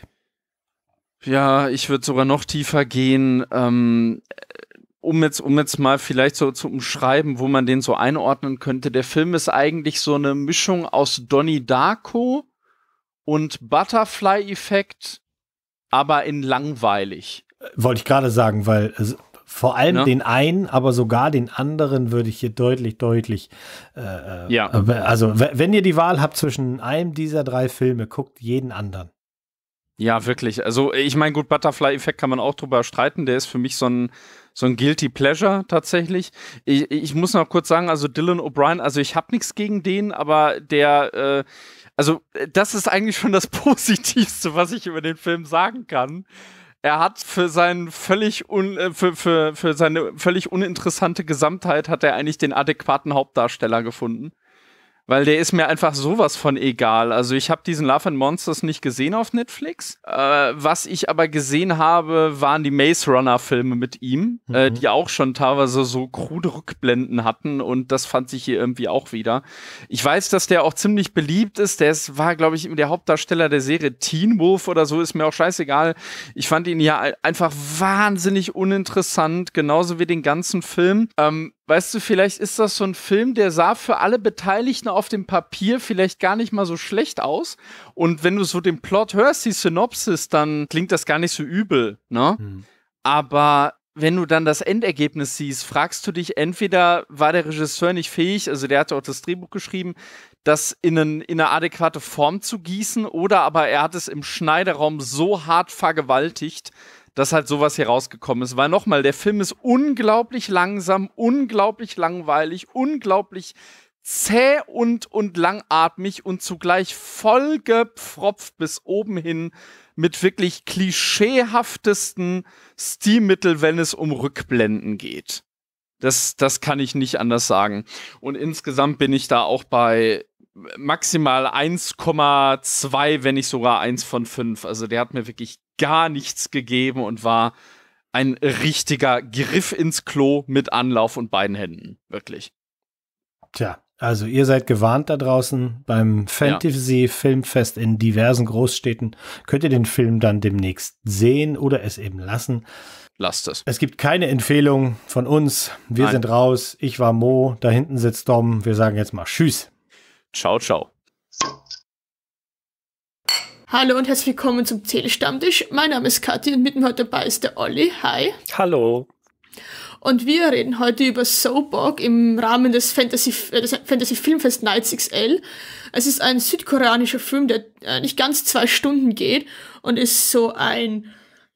Ja, ich würde sogar noch tiefer gehen, ähm, um jetzt, um jetzt mal vielleicht so zu umschreiben, wo man den so einordnen könnte. Der Film ist eigentlich so eine Mischung aus Donnie Darko und Butterfly-Effekt, aber in langweilig. Wollte ich gerade sagen, weil also, vor allem ja. den einen, aber sogar den anderen würde ich hier deutlich, deutlich äh, ja. also wenn ihr die Wahl habt zwischen einem dieser drei Filme, guckt jeden anderen. Ja, wirklich. Also ich meine, gut, Butterfly-Effekt kann man auch drüber streiten. Der ist für mich so ein, so ein Guilty Pleasure tatsächlich. Ich, ich muss noch kurz sagen, also Dylan O'Brien, also ich habe nichts gegen den, aber der äh, also das ist eigentlich schon das Positivste, was ich über den Film sagen kann. er hat für sein völlig un, äh, für, für, für seine völlig uninteressante Gesamtheit hat er eigentlich den adäquaten Hauptdarsteller gefunden. Weil der ist mir einfach sowas von egal. Also ich habe diesen Love and Monsters nicht gesehen auf Netflix. Äh, was ich aber gesehen habe, waren die Maze Runner Filme mit ihm, mhm. äh, die auch schon teilweise so krude Rückblenden hatten und das fand ich hier irgendwie auch wieder. Ich weiß, dass der auch ziemlich beliebt ist. Der ist, war, glaube ich, der Hauptdarsteller der Serie Teen Wolf oder so, ist mir auch scheißegal. Ich fand ihn ja einfach wahnsinnig uninteressant, genauso wie den ganzen Film. Ähm, Weißt du, vielleicht ist das so ein Film, der sah für alle Beteiligten auf dem Papier vielleicht gar nicht mal so schlecht aus. Und wenn du so den Plot hörst, die Synopsis, dann klingt das gar nicht so übel, ne? Mhm. Aber wenn du dann das Endergebnis siehst, fragst du dich, entweder war der Regisseur nicht fähig, also der hatte auch das Drehbuch geschrieben, das in, einen, in eine adäquate Form zu gießen, oder aber er hat es im Schneideraum so hart vergewaltigt, dass halt sowas hier rausgekommen ist. Weil nochmal, der Film ist unglaublich langsam, unglaublich langweilig, unglaublich zäh und, und langatmig und zugleich vollgepfropft bis oben hin mit wirklich klischeehaftesten Stilmitteln, wenn es um Rückblenden geht. Das, das kann ich nicht anders sagen. Und insgesamt bin ich da auch bei maximal eins Komma zwei, wenn nicht sogar eins von fünf. Also der hat mir wirklich gar nichts gegeben und war ein richtiger Griff ins Klo mit Anlauf und beiden Händen. Wirklich. Tja, also ihr seid gewarnt da draußen. Beim Fantasy-Filmfest in diversen Großstädten könnt ihr den Film dann demnächst sehen oder es eben lassen. Lasst es. Es gibt keine Empfehlung von uns. Wir Nein. sind raus. Ich war Mo. Da hinten sitzt Dom. Wir sagen jetzt mal Tschüss. Ciao, ciao. Hallo und herzlich willkommen zum Telestammtisch. Mein Name ist Kathi und mit mir heute dabei ist der Olli. Hi. Hallo. Und wir reden heute über Sobok im Rahmen des Fantasy, äh, des Fantasy Filmfest Nights X L. Es ist ein südkoreanischer Film, der äh, nicht ganz zwei Stunden geht und ist so ein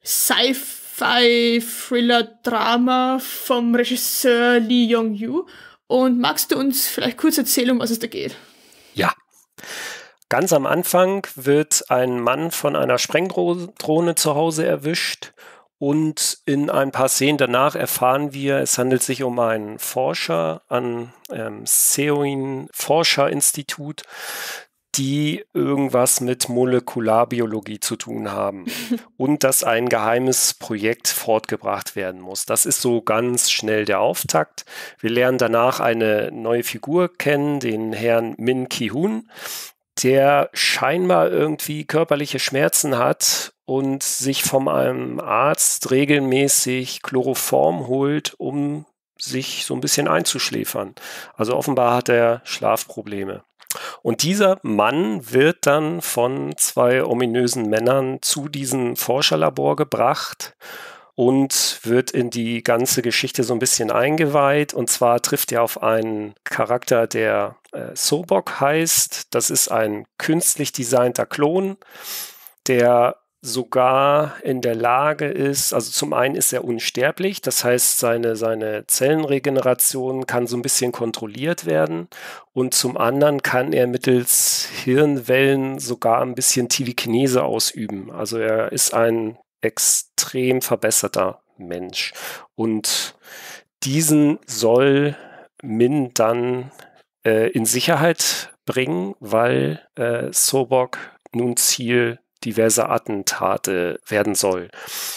Sci-Fi-Thriller-Drama vom Regisseur Lee Yong-Yoo. Und magst du uns vielleicht kurz erzählen, um was es da geht? Ja. Ganz am Anfang wird ein Mann von einer Sprengdrohne zu Hause erwischt und in ein paar Szenen danach erfahren wir, es handelt sich um einen Forscher am ähm, Seoin Forscherinstitut, die irgendwas mit Molekularbiologie zu tun haben und dass ein geheimes Projekt fortgebracht werden muss. Das ist so ganz schnell der Auftakt. Wir lernen danach eine neue Figur kennen, den Herrn Min Ki-hoon, der scheinbar irgendwie körperliche Schmerzen hat und sich von einem Arzt regelmäßig Chloroform holt, um sich so ein bisschen einzuschläfern. Also offenbar hat er Schlafprobleme. Und dieser Mann wird dann von zwei ominösen Männern zu diesem Forscherlabor gebracht und wird in die ganze Geschichte so ein bisschen eingeweiht. Und zwar trifft er auf einen Charakter, der äh, Sobok heißt. Das ist ein künstlich designter Klon, der sogar in der Lage ist, also zum einen ist er unsterblich, das heißt, seine, seine Zellenregeneration kann so ein bisschen kontrolliert werden und zum anderen kann er mittels Hirnwellen sogar ein bisschen Telekinese ausüben. Also er ist ein extrem verbesserter Mensch und diesen soll Min dann äh, in Sicherheit bringen, weil äh, Sobok nun Ziel diverse Attentate werden soll.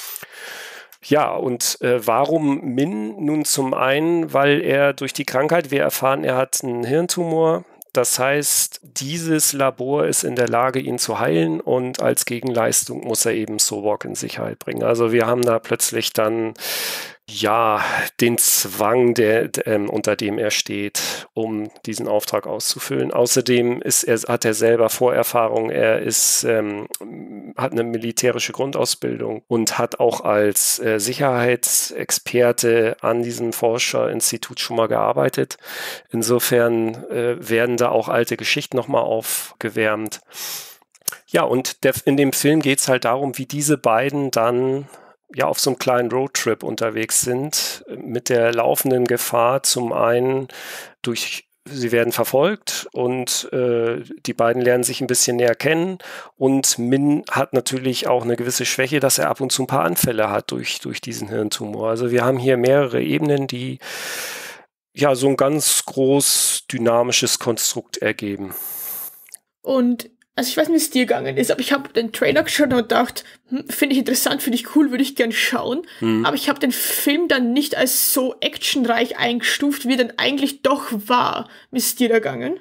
Ja, und äh, warum Min? Nun zum einen, weil er durch die Krankheit, wir erfahren, er hat einen Hirntumor. Das heißt, dieses Labor ist in der Lage, ihn zu heilen und als Gegenleistung muss er eben Sobok in Sicherheit bringen. Also wir haben da plötzlich dann ja den Zwang, der, der, ähm, unter dem er steht, um diesen Auftrag auszufüllen. Außerdem ist er, hat er selber Vorerfahrung, er ist, ähm, hat eine militärische Grundausbildung und hat auch als äh, Sicherheitsexperte an diesem Forscherinstitut schon mal gearbeitet. Insofern äh, werden da auch alte Geschichten nochmal aufgewärmt. Ja, und der, in dem Film geht es halt darum, wie diese beiden dann ja auf so einem kleinen Roadtrip unterwegs sind, mit der laufenden Gefahr, zum einen durch sie werden verfolgt und äh, die beiden lernen sich ein bisschen näher kennen und Min hat natürlich auch eine gewisse Schwäche, dass er ab und zu ein paar Anfälle hat durch, durch diesen Hirntumor. Also wir haben hier mehrere Ebenen, die ja so ein ganz groß dynamisches Konstrukt ergeben. Und also ich weiß nicht, wie es dir gegangen ist, aber ich habe den Trailer geschaut und gedacht, hm, finde ich interessant, finde ich cool, würde ich gern schauen. Mhm. Aber ich habe den Film dann nicht als so actionreich eingestuft, wie er dann eigentlich doch war. Wie ist es dir da gegangen?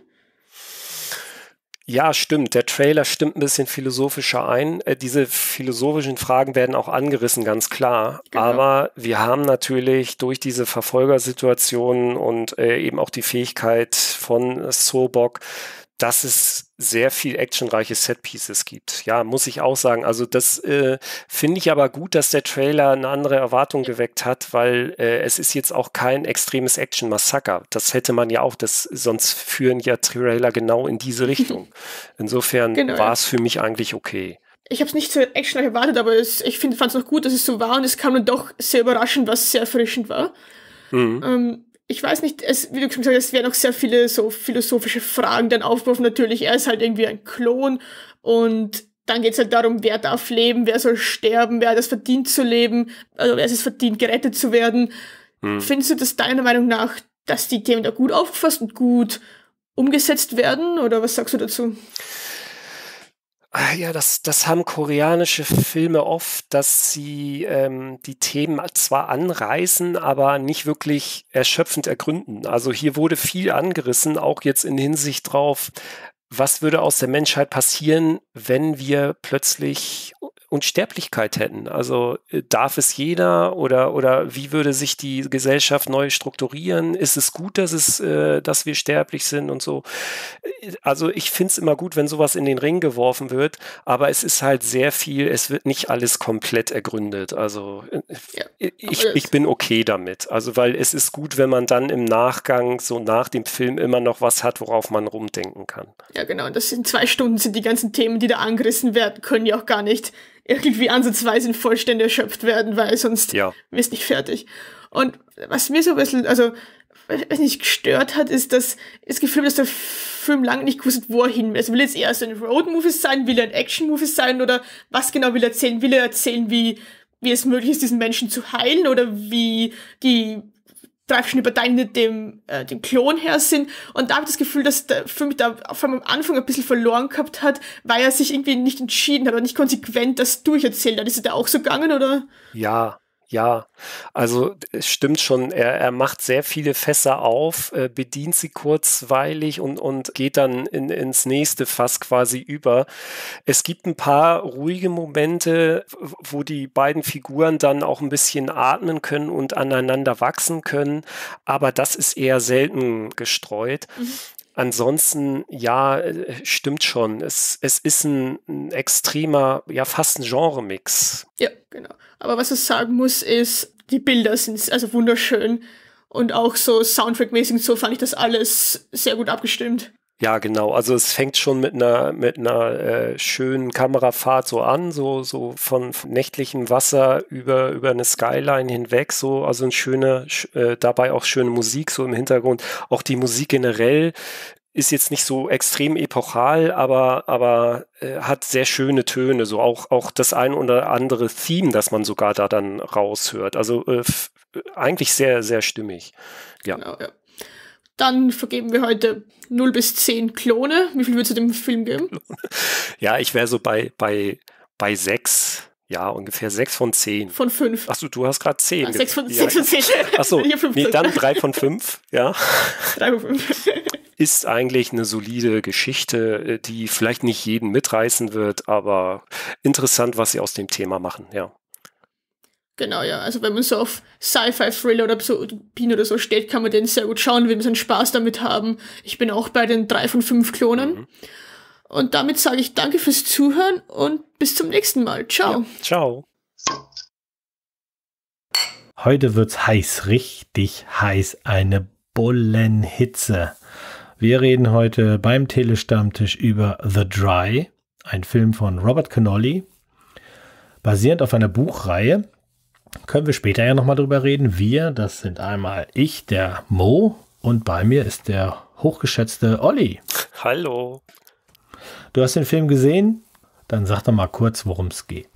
Ja, stimmt. Der Trailer stimmt ein bisschen philosophischer ein. Äh, diese philosophischen Fragen werden auch angerissen, ganz klar. Genau. Aber wir haben natürlich durch diese Verfolgersituationen und äh, eben auch die Fähigkeit von Sobok, dass es sehr viel actionreiche Setpieces gibt. Ja, muss ich auch sagen. Also das äh, finde ich aber gut, dass der Trailer eine andere Erwartung geweckt hat, weil äh, es ist jetzt auch kein extremes Action-Massaker. Das hätte man ja auch, das, sonst führen ja Trailer genau in diese Richtung. Insofern genau, war es für mich eigentlich okay. Ich habe es nicht so actionreich erwartet, aber es, ich fand es noch gut, dass es so war und es kam dann doch sehr überraschend, was sehr erfrischend war. Mhm. Ähm, Ich weiß nicht, es, wie du schon gesagt hast, es werden auch sehr viele so philosophische Fragen dann aufgeworfen. Natürlich, er ist halt irgendwie ein Klon und dann geht es halt darum, wer darf leben, wer soll sterben, wer hat es verdient zu leben, also wer hat es verdient, gerettet zu werden. Hm. Findest du das deiner Meinung nach, dass die Themen da gut aufgefasst und gut umgesetzt werden oder was sagst du dazu? Ja, das, das haben koreanische Filme oft, dass sie ähm, die Themen zwar anreißen, aber nicht wirklich erschöpfend ergründen. Also hier wurde viel angerissen, auch jetzt in Hinsicht drauf, was würde aus der Menschheit passieren, wenn wir plötzlich Unsterblichkeit hätten? Also darf es jeder oder, oder wie würde sich die Gesellschaft neu strukturieren? Ist es gut, dass es, äh, dass wir sterblich sind und so? Also ich finde es immer gut, wenn sowas in den Ring geworfen wird, aber es ist halt sehr viel, es wird nicht alles komplett ergründet. Also ja, ich, ich bin okay damit. Also weil es ist gut, wenn man dann im Nachgang, so nach dem Film immer noch was hat, worauf man rumdenken kann. Ja genau, das sind zwei Stunden, sind die ganzen Themen, die da angerissen werden, können ja auch gar nicht irgendwie ansatzweise in Vollstände erschöpft werden, weil sonst ja. wirst nicht fertig. Und was mir so ein bisschen, also was mich gestört hat, ist dass das Gefühl, dass der Film lange nicht gewusst hat, wo er hin will. Also will jetzt eher so ein Road-Movie sein, will er ein Action-Movie sein oder was genau will er erzählen? Will er erzählen, wie, wie es möglich ist, diesen Menschen zu heilen oder wie die drei verschiedene Parteien dem, äh, dem Klon her sind. Und da habe ich das Gefühl, dass der Film mich da vor allem am Anfang ein bisschen verloren gehabt hat, weil er sich irgendwie nicht entschieden hat oder nicht konsequent das durcherzählt hat. Ist es da auch so gegangen, oder? Ja, ja. Also es stimmt schon, er, er macht sehr viele Fässer auf, äh, bedient sie kurzweilig und, und geht dann in, ins nächste Fass quasi über. Es gibt ein paar ruhige Momente, wo die beiden Figuren dann auch ein bisschen atmen können und aneinander wachsen können, aber das ist eher selten gestreut. Mhm. Ansonsten, ja, stimmt schon. Es, es ist ein, ein extremer, ja fast ein Genre-Mix. Ja, genau. Aber was ich sagen muss, ist, die Bilder sind also wunderschön und auch so Soundtrack-mäßig und so fand ich das alles sehr gut abgestimmt. Ja, genau. Also es fängt schon mit einer mit einer äh, schönen Kamerafahrt so an, so so von nächtlichem Wasser über über eine Skyline hinweg, so also eine schöne äh, dabei auch schöne Musik so im Hintergrund. Auch die Musik generell ist jetzt nicht so extrem epochal, aber aber äh, hat sehr schöne Töne, so auch auch das ein oder andere Theme, das man sogar da dann raushört. Also äh, f- eigentlich sehr sehr stimmig. Ja. Genau, ja. Dann vergeben wir heute null bis zehn Klone. Wie viel würdest du dem Film geben? Ja, ich wäre so bei, bei, bei sechs. Ja, ungefähr sechs von zehn. Von fünf. Achso, du hast gerade zehn. Ja, sechs von, ja. von zehn. Achso, nee, dann drei von fünf. Ja. drei von fünf. Ist eigentlich eine solide Geschichte, die vielleicht nicht jeden mitreißen wird, aber interessant, was sie aus dem Thema machen, ja. Genau, ja. Also wenn man so auf Sci-Fi-Thriller oder so Utopien oder so steht, kann man den sehr gut schauen, wenn wir seinen Spaß damit haben. Ich bin auch bei den drei von fünf Klonen. Mhm. Und damit sage ich danke fürs Zuhören und bis zum nächsten Mal. Ciao. Ja, ciao. Heute wird's heiß, richtig heiß. Eine Bullenhitze. Wir reden heute beim Telestammtisch über The Dry, ein Film von Robert Connolly, basierend auf einer Buchreihe. Können wir später ja nochmal drüber reden. Wir, das sind einmal ich, der Mo, und bei mir ist der hochgeschätzte Olli. Hallo. Du hast den Film gesehen? Dann sag doch mal kurz, worum es geht.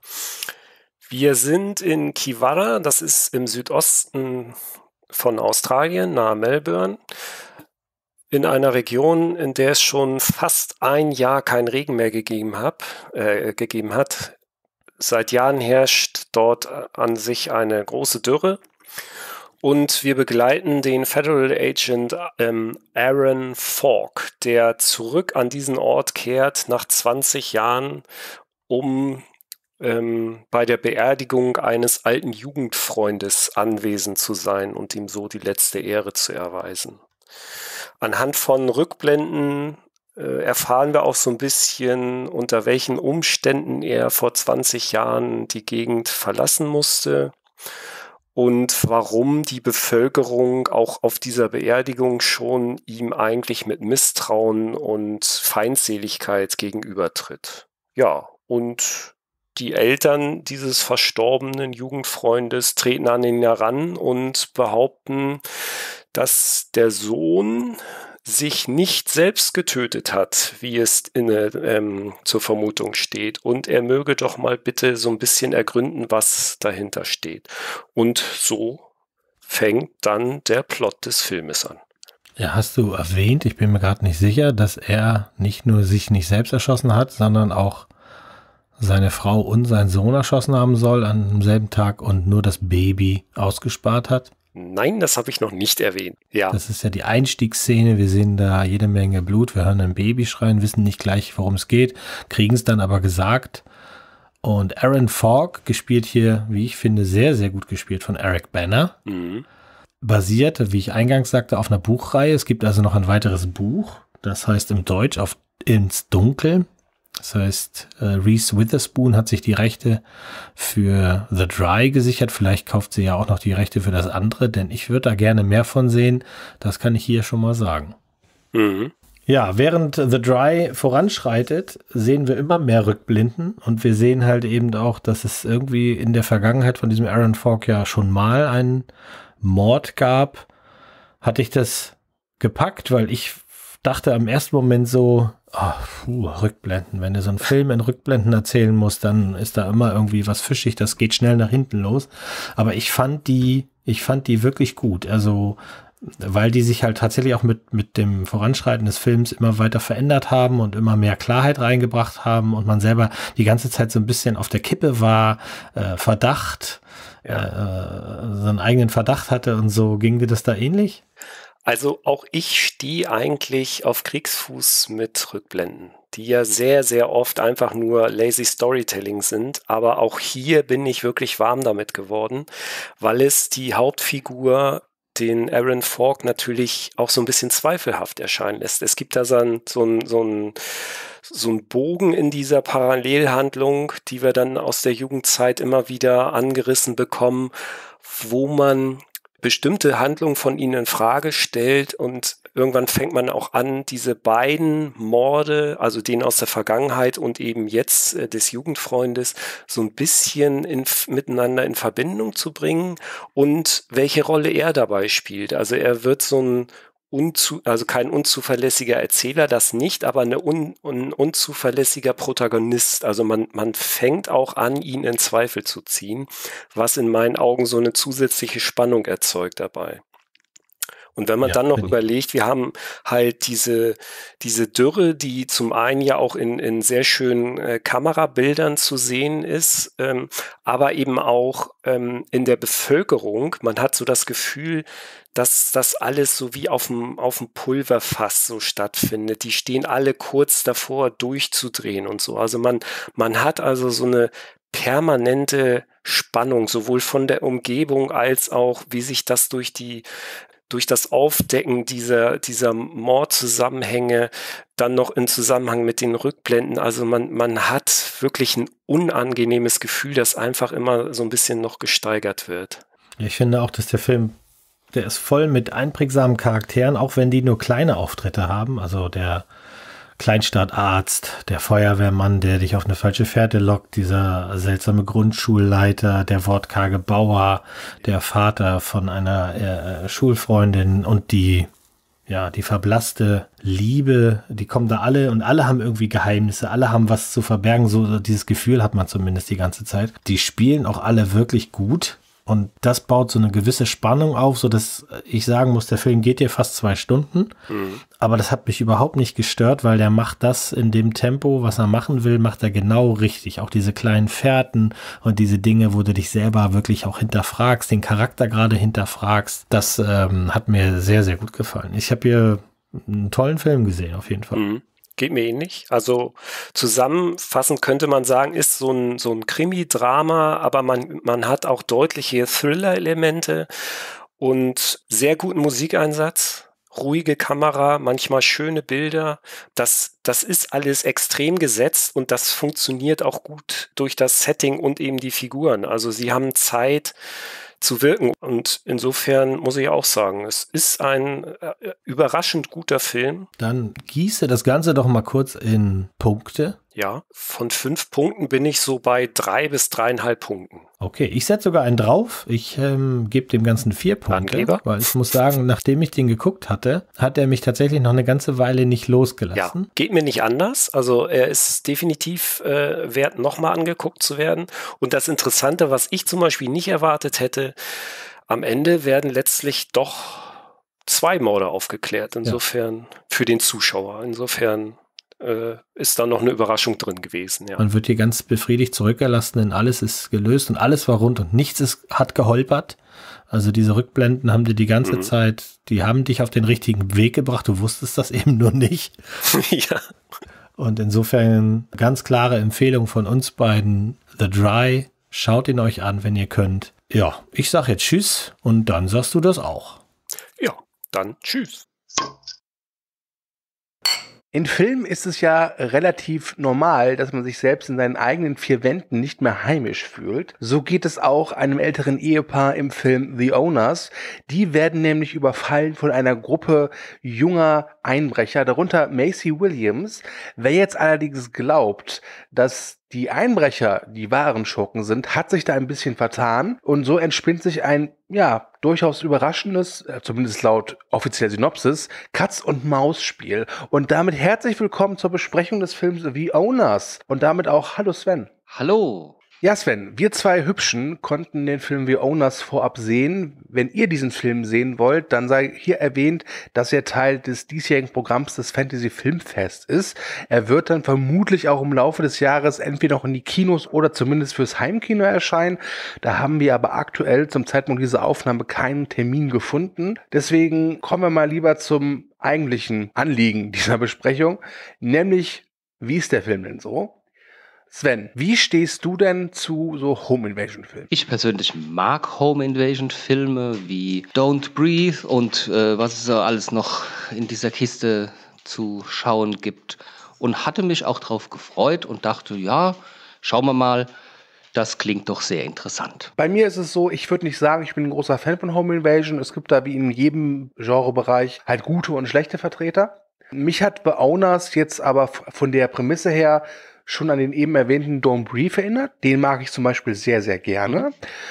Wir sind in Kiwara, das ist im Südosten von Australien, nahe Melbourne, in einer Region, in der es schon fast ein Jahr keinen Regen mehr gegeben, hab, äh, gegeben hat. Seit Jahren herrscht dort an sich eine große Dürre und wir begleiten den Federal Agent ähm, Aaron Falk, der zurück an diesen Ort kehrt nach zwanzig Jahren, um ähm, bei der Beerdigung eines alten Jugendfreundes anwesend zu sein und ihm so die letzte Ehre zu erweisen. Anhand von Rückblenden äh, erfahren wir auch so ein bisschen, unter welchen Umständen er vor zwanzig Jahren die Gegend verlassen musste und warum die Bevölkerung auch auf dieser Beerdigung schon ihm eigentlich mit Misstrauen und Feindseligkeit gegenübertritt. Ja, und die Eltern dieses verstorbenen Jugendfreundes treten an ihn heran und behaupten, dass der Sohn sich nicht selbst getötet hat, wie es in, ähm, zur Vermutung steht. Und er möge doch mal bitte so ein bisschen ergründen, was dahinter steht. Und so fängt dann der Plot des Filmes an. Ja, hast du erwähnt, ich bin mir gerade nicht sicher, dass er nicht nur sich nicht selbst erschossen hat, sondern auch seine Frau und seinen Sohn erschossen haben soll an demselben Tag und nur das Baby ausgespart hat? Nein, das habe ich noch nicht erwähnt. Ja. Das ist ja die Einstiegsszene. Wir sehen da jede Menge Blut. Wir hören ein Baby schreien, wissen nicht gleich, worum es geht, kriegen es dann aber gesagt. Und Aaron Falk, gespielt hier, wie ich finde, sehr, sehr gut gespielt von Eric Bana, mhm. basiert, wie ich eingangs sagte, auf einer Buchreihe. Es gibt also noch ein weiteres Buch. Das heißt im Deutsch auf Ins Dunkel. Das heißt, äh, Reese Witherspoon hat sich die Rechte für The Dry gesichert. Vielleicht kauft sie ja auch noch die Rechte für das andere, denn ich würde da gerne mehr von sehen. Das kann ich hier schon mal sagen. Mhm. Ja, während The Dry voranschreitet, sehen wir immer mehr Rückblenden und wir sehen halt eben auch, dass es irgendwie in der Vergangenheit von diesem Aaron Falk ja schon mal einen Mord gab. Hatte ich das gepackt, weil ich dachte am ersten Moment so, oh, puh, Rückblenden. Wenn du so einen Film in Rückblenden erzählen musst, dann ist da immer irgendwie was fischig, das geht schnell nach hinten los. Aber ich fand die, ich fand die wirklich gut. Also, weil die sich halt tatsächlich auch mit, mit dem Voranschreiten des Films immer weiter verändert haben und immer mehr Klarheit reingebracht haben und man selber die ganze Zeit so ein bisschen auf der Kippe war, äh, Verdacht, ja. äh, so einen eigenen Verdacht hatte und so. Ging dir das da ähnlich? Also auch ich stehe eigentlich auf Kriegsfuß mit Rückblenden, die ja sehr, sehr oft einfach nur lazy Storytelling sind. Aber auch hier bin ich wirklich warm damit geworden, weil es die Hauptfigur, den Aaron Falk, natürlich auch so ein bisschen zweifelhaft erscheinen lässt. Es gibt da so ein, so ein, so ein, so ein Bogen in dieser Parallelhandlung, die wir dann aus der Jugendzeit immer wieder angerissen bekommen, wo man bestimmte Handlungen von ihnen in Frage stellt und irgendwann fängt man auch an, diese beiden Morde, also den aus der Vergangenheit und eben jetzt äh, des Jugendfreundes, so ein bisschen in, miteinander in Verbindung zu bringen und welche Rolle er dabei spielt. Also er wird so ein Unzu, also kein unzuverlässiger Erzähler, das nicht, aber eine un, un, unzuverlässiger Protagonist. Also man, man fängt auch an, ihn in Zweifel zu ziehen, was in meinen Augen so eine zusätzliche Spannung erzeugt dabei. Und wenn man ja, dann noch überlegt, wir haben halt diese, diese Dürre, die zum einen ja auch in, in sehr schönen äh, Kamerabildern zu sehen ist, ähm, aber eben auch ähm, in der Bevölkerung. Man hat so das Gefühl, dass das alles so wie auf dem, auf dem Pulverfass so stattfindet. Die stehen alle kurz davor, durchzudrehen und so. Also man, man hat also so eine permanente Spannung, sowohl von der Umgebung als auch, wie sich das durch die durch das Aufdecken dieser, dieser Mordzusammenhänge dann noch im Zusammenhang mit den Rückblenden. Also man, man hat wirklich ein unangenehmes Gefühl, das einfach immer so ein bisschen noch gesteigert wird. Ich finde auch, dass der Film, der ist voll mit einprägsamen Charakteren, auch wenn die nur kleine Auftritte haben. Also der Kleinstadtarzt, der Feuerwehrmann, der dich auf eine falsche Fährte lockt, dieser seltsame Grundschulleiter, der wortkarge Bauer, der Vater von einer äh, Schulfreundin und die ja, die verblasste Liebe, die kommen da alle und alle haben irgendwie Geheimnisse, alle haben was zu verbergen, so dieses Gefühl hat man zumindest die ganze Zeit. Die spielen auch alle wirklich gut. Und das baut so eine gewisse Spannung auf, so dass ich sagen muss, der Film geht ja fast zwei Stunden. Mhm. Aber das hat mich überhaupt nicht gestört, weil der macht das in dem Tempo, was er machen will, macht er genau richtig. Auch diese kleinen Fährten und diese Dinge, wo du dich selber wirklich auch hinterfragst, den Charakter gerade hinterfragst, das ähm, hat mir sehr, sehr gut gefallen. Ich habe hier einen tollen Film gesehen, auf jeden Fall. Mhm. Geht mir ähnlich. Also zusammenfassend könnte man sagen, ist so ein, so ein Krimi-Drama, aber man, man hat auch deutliche Thriller-Elemente und sehr guten Musikeinsatz, ruhige Kamera, manchmal schöne Bilder. Das, das ist alles extrem gesetzt und das funktioniert auch gut durch das Setting und eben die Figuren. Also sie haben Zeit zu wirken. Und insofern muss ich auch sagen, es ist ein äh, überraschend guter Film. Dann gieße das Ganze doch mal kurz in Punkte. Ja, von fünf Punkten bin ich so bei drei bis dreieinhalb Punkten. Okay, ich setze sogar einen drauf. Ich ähm, gebe dem Ganzen vier Punkte, Angeber. Weil ich muss sagen, nachdem ich den geguckt hatte, hat er mich tatsächlich noch eine ganze Weile nicht losgelassen. Ja, geht mir nicht anders. Also er ist definitiv äh, wert, nochmal angeguckt zu werden. Und das Interessante, was ich zum Beispiel nicht erwartet hätte, am Ende werden letztlich doch zwei Morde aufgeklärt. Insofern ja. Für den Zuschauer. Insofern Äh, ist da noch eine Überraschung drin gewesen. Ja. Man wird hier ganz befriedigt zurückgelassen, denn alles ist gelöst und alles war rund und nichts ist, hat geholpert. Also diese Rückblenden haben dir die ganze mhm. Zeit, die haben dich auf den richtigen Weg gebracht. Du wusstest das eben nur nicht. Ja. Und insofern ganz klare Empfehlung von uns beiden. The Dry, schaut ihn euch an, wenn ihr könnt. Ja, ich sag jetzt Tschüss und dann sagst du das auch. Ja, dann Tschüss. In Filmen ist es ja relativ normal, dass man sich selbst in seinen eigenen vier Wänden nicht mehr heimisch fühlt. So geht es auch einem älteren Ehepaar im Film The Owners. Die werden nämlich überfallen von einer Gruppe junger Einbrecher, darunter Maisie Williams. Wer jetzt allerdings glaubt, dass die Einbrecher die wahren Schurken sind, hat sich da ein bisschen vertan und so entspinnt sich ein, ja, durchaus überraschendes, zumindest laut offizieller Synopsis, Katz-und-Maus-Spiel. Und damit herzlich willkommen zur Besprechung des Films The Owners und damit auch Hallo Sven. Hallo. Ja, Sven, wir zwei Hübschen konnten den Film The Owners vorab sehen. Wenn ihr diesen Film sehen wollt, dann sei hier erwähnt, dass er Teil des diesjährigen Programms des Fantasy Filmfest ist. Er wird dann vermutlich auch im Laufe des Jahres entweder noch in die Kinos oder zumindest fürs Heimkino erscheinen. Da haben wir aber aktuell zum Zeitpunkt dieser Aufnahme keinen Termin gefunden. Deswegen kommen wir mal lieber zum eigentlichen Anliegen dieser Besprechung, nämlich, wie ist der Film denn so? Sven, wie stehst du denn zu so Home-Invasion-Filmen? Ich persönlich mag Home-Invasion-Filme wie Don't Breathe und äh, was es so alles noch in dieser Kiste zu schauen gibt. Und hatte mich auch drauf gefreut und dachte, ja, schauen wir mal, das klingt doch sehr interessant. Bei mir ist es so, ich würde nicht sagen, ich bin ein großer Fan von Home-Invasion. Es gibt da wie in jedem Genrebereich halt gute und schlechte Vertreter. Mich hat The Owners jetzt aber von der Prämisse her schon an den eben erwähnten Don't Breathe erinnert. Den mag ich zum Beispiel sehr, sehr gerne.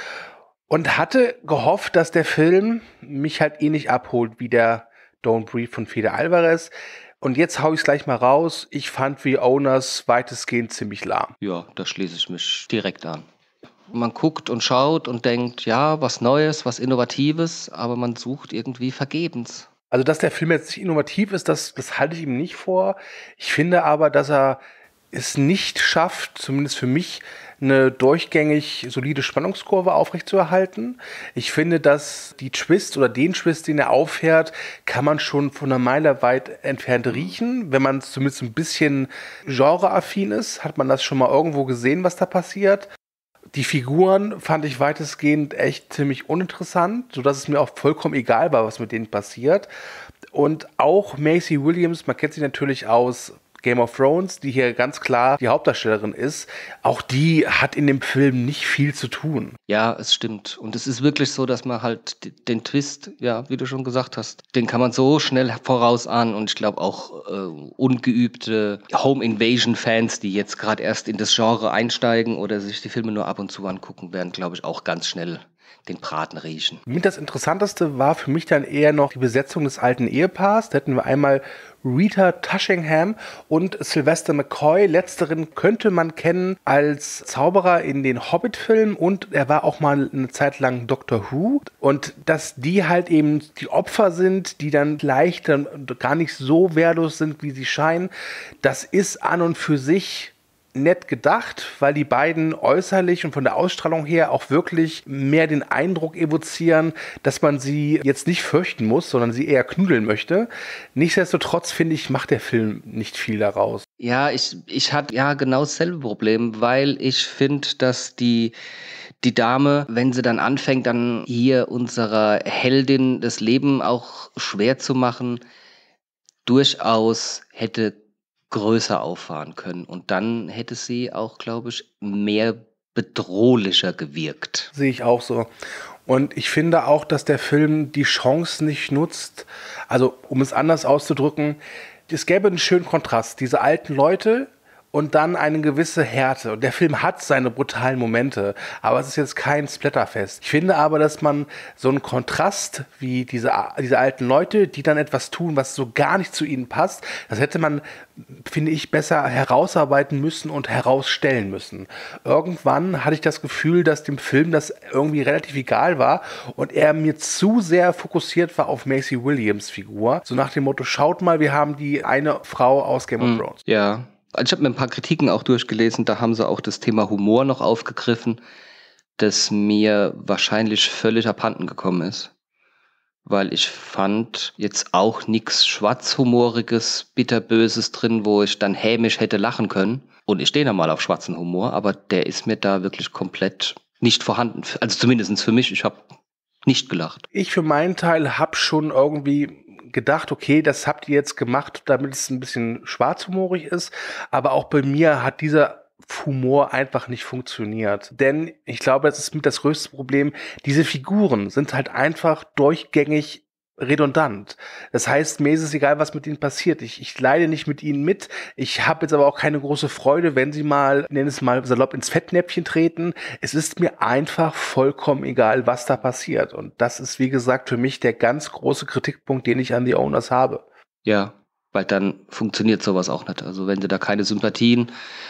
Und hatte gehofft, dass der Film mich halt ähnlich abholt wie der Don't Breathe von Fede Alvarez. Und jetzt hau ich es gleich mal raus. Ich fand The Owners weitestgehend ziemlich lahm. Ja, da schließe ich mich direkt an. Man guckt und schaut und denkt, ja, was Neues, was Innovatives, aber man sucht irgendwie vergebens. Also, dass der Film jetzt nicht innovativ ist, das, das halte ich ihm nicht vor. Ich finde aber, dass er es nicht schafft, zumindest für mich, eine durchgängig solide Spannungskurve aufrechtzuerhalten. Ich finde, dass die Twist oder den Twist, den er auffährt, kann man schon von einer Meile weit entfernt riechen. Wenn man zumindest ein bisschen genreaffin ist, hat man das schon mal irgendwo gesehen, was da passiert. Die Figuren fand ich weitestgehend echt ziemlich uninteressant, sodass es mir auch vollkommen egal war, was mit denen passiert. Und auch Maisie Williams, man kennt sie natürlich aus Game of Thrones, die hier ganz klar die Hauptdarstellerin ist, auch die hat in dem Film nicht viel zu tun. Ja, es stimmt. Und es ist wirklich so, dass man halt den Twist, ja, wie du schon gesagt hast, den kann man so schnell vorausahnen. Und ich glaube auch äh, ungeübte Home-Invasion-Fans, die jetzt gerade erst in das Genre einsteigen oder sich die Filme nur ab und zu angucken, werden, glaube ich, auch ganz schnell den Braten riechen. Mit das Interessanteste war für mich dann eher noch die Besetzung des alten Ehepaars. Da hätten wir einmal Rita Tushingham und Sylvester McCoy. Letzteren könnte man kennen als Zauberer in den Hobbit-Filmen und er war auch mal eine Zeit lang Doctor Who. Und dass die halt eben die Opfer sind, die dann leicht dann gar nicht so wehrlos sind, wie sie scheinen, das ist an und für sich nett gedacht, weil die beiden äußerlich und von der Ausstrahlung her auch wirklich mehr den Eindruck evozieren, dass man sie jetzt nicht fürchten muss, sondern sie eher knüdeln möchte. Nichtsdestotrotz, finde ich, macht der Film nicht viel daraus. Ja, ich, ich hatte ja genau dasselbe Problem, weil ich finde, dass die, die Dame, wenn sie dann anfängt, dann hier unserer Heldin das Leben auch schwer zu machen, durchaus hätte größer auffahren können. Und dann hätte sie auch, glaube ich, mehr bedrohlicher gewirkt. Sehe ich auch so. Und ich finde auch, dass der Film die Chance nicht nutzt, also um es anders auszudrücken, es gäbe einen schönen Kontrast. Diese alten Leute und dann eine gewisse Härte. Und der Film hat seine brutalen Momente, aber es ist jetzt kein Splatterfest. Ich finde aber, dass man so einen Kontrast wie diese, diese alten Leute, die dann etwas tun, was so gar nicht zu ihnen passt, das hätte man, finde ich, besser herausarbeiten müssen und herausstellen müssen. Irgendwann hatte ich das Gefühl, dass dem Film das irgendwie relativ egal war und er mir zu sehr fokussiert war auf Maisie Williams Figur. So nach dem Motto, schaut mal, wir haben die eine Frau aus Game of Thrones. Ja. Ich habe mir ein paar Kritiken auch durchgelesen, da haben sie auch das Thema Humor noch aufgegriffen, das mir wahrscheinlich völlig abhanden gekommen ist. Weil ich fand jetzt auch nichts Schwarzhumoriges, Bitterböses drin, wo ich dann hämisch hätte lachen können. Und ich stehe normal auf schwarzen Humor, aber der ist mir da wirklich komplett nicht vorhanden. Also zumindest für mich, ich habe nicht gelacht. Ich für meinen Teil habe schon irgendwie gedacht, okay, das habt ihr jetzt gemacht, damit es ein bisschen schwarzhumorig ist, aber auch bei mir hat dieser Humor einfach nicht funktioniert. Denn ich glaube, das ist mit das größte Problem, diese Figuren sind halt einfach durchgängig redundant. Das heißt, mir ist es egal, was mit ihnen passiert. Ich, ich leide nicht mit ihnen mit. Ich habe jetzt aber auch keine große Freude, wenn sie mal, nenn es mal salopp, ins Fettnäpfchen treten. Es ist mir einfach vollkommen egal, was da passiert. Und das ist, wie gesagt, für mich der ganz große Kritikpunkt, den ich an The Owners habe. Ja, weil dann funktioniert sowas auch nicht. Also wenn du da keine Sympathien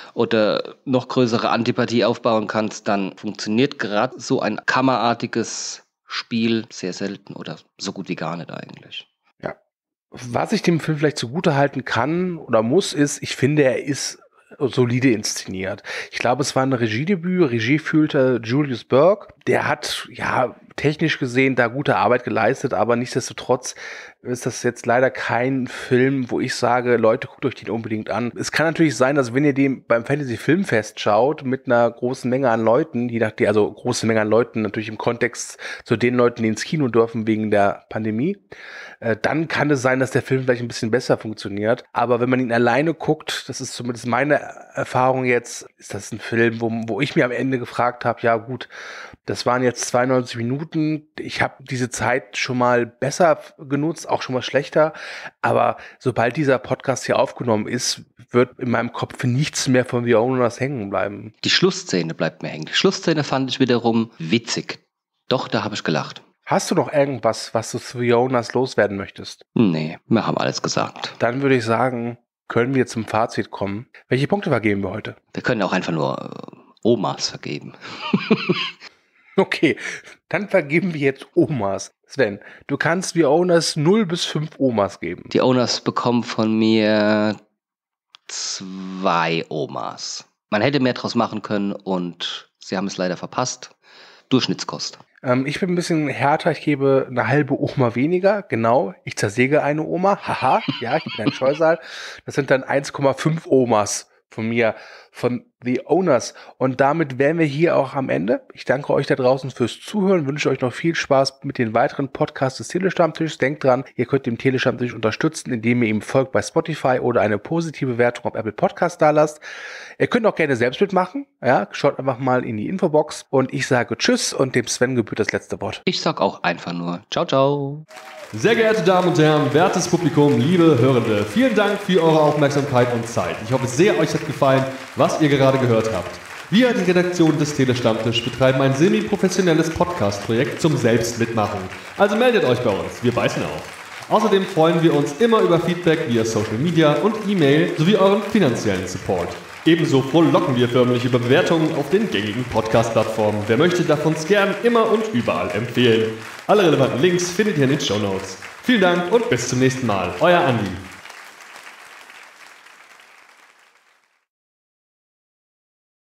oder noch größere Antipathie aufbauen kannst, dann funktioniert gerade so ein kammerartiges Spiel sehr selten oder so gut wie gar nicht eigentlich. Ja. Was ich dem Film vielleicht zugutehalten kann oder muss, ist, ich finde, er ist solide inszeniert. Ich glaube, es war ein Regiedebüt. Regie führte Julius Burke. Der hat, ja, technisch gesehen da gute Arbeit geleistet, aber nichtsdestotrotz ist das jetzt leider kein Film, wo ich sage, Leute, guckt euch den unbedingt an. Es kann natürlich sein, dass wenn ihr den beim Fantasy Filmfest schaut, mit einer großen Menge an Leuten, je nachdem, also große Menge an Leuten natürlich im Kontext zu den Leuten, die ins Kino dürfen wegen der Pandemie, äh, dann kann es sein, dass der Film vielleicht ein bisschen besser funktioniert. Aber wenn man ihn alleine guckt, das ist zumindest meine Erfahrung jetzt, ist das ein Film, wo, wo ich mir am Ende gefragt habe, ja gut, das waren jetzt zweiundneunzig Minuten. Ich habe diese Zeit schon mal besser genutzt, auch schon mal schlechter. Aber sobald dieser Podcast hier aufgenommen ist, wird in meinem Kopf nichts mehr von The Owners hängen bleiben. Die Schlussszene bleibt mir hängen. Die Schlussszene fand ich wiederum witzig. Doch, da habe ich gelacht. Hast du noch irgendwas, was du zu The Owners loswerden möchtest? Nee, wir haben alles gesagt. Dann würde ich sagen, können wir zum Fazit kommen. Welche Punkte vergeben wir heute? Wir können auch einfach nur äh, Omas vergeben. Okay, dann vergeben wir jetzt Omas. Sven, du kannst The Owners null bis fünf Omas geben. Die Owners bekommen von mir zwei Omas. Man hätte mehr draus machen können und sie haben es leider verpasst. Durchschnittskost. Ähm, ich bin ein bisschen härter, ich gebe eine halbe Oma weniger. Genau, ich zersäge eine Oma. Haha, ja, ich bin ein Scheusal. Das sind dann eins Komma fünf Omas von mir, von The Owners. Und damit wären wir hier auch am Ende. Ich danke euch da draußen fürs Zuhören, wünsche euch noch viel Spaß mit den weiteren Podcasts des Telestammtischs. Denkt dran, ihr könnt den Telestammtisch unterstützen, indem ihr ihm folgt bei Spotify oder eine positive Bewertung auf Apple Podcast da lasst. Ihr könnt auch gerne selbst mitmachen. Ja, schaut einfach mal in die Infobox. Und ich sage Tschüss und dem Sven gebührt das letzte Wort. Ich sag auch einfach nur Ciao, ciao. Sehr geehrte Damen und Herren, wertes Publikum, liebe Hörende, vielen Dank für eure Aufmerksamkeit und Zeit. Ich hoffe sehr, euch hat gefallen, was ihr gerade gehört habt. Wir, die Redaktion des Telestammtisch, betreiben ein semi-professionelles Podcast-Projekt zum Selbstmitmachen. Also meldet euch bei uns, wir beißen auf. Außerdem freuen wir uns immer über Feedback via Social Media und E-Mail sowie euren finanziellen Support. Ebenso frohlocken wir förmlich über Bewertungen auf den gängigen Podcast-Plattformen. Wer möchte, darf uns gern immer und überall empfehlen. Alle relevanten Links findet ihr in den Shownotes. Vielen Dank und bis zum nächsten Mal. Euer Andi.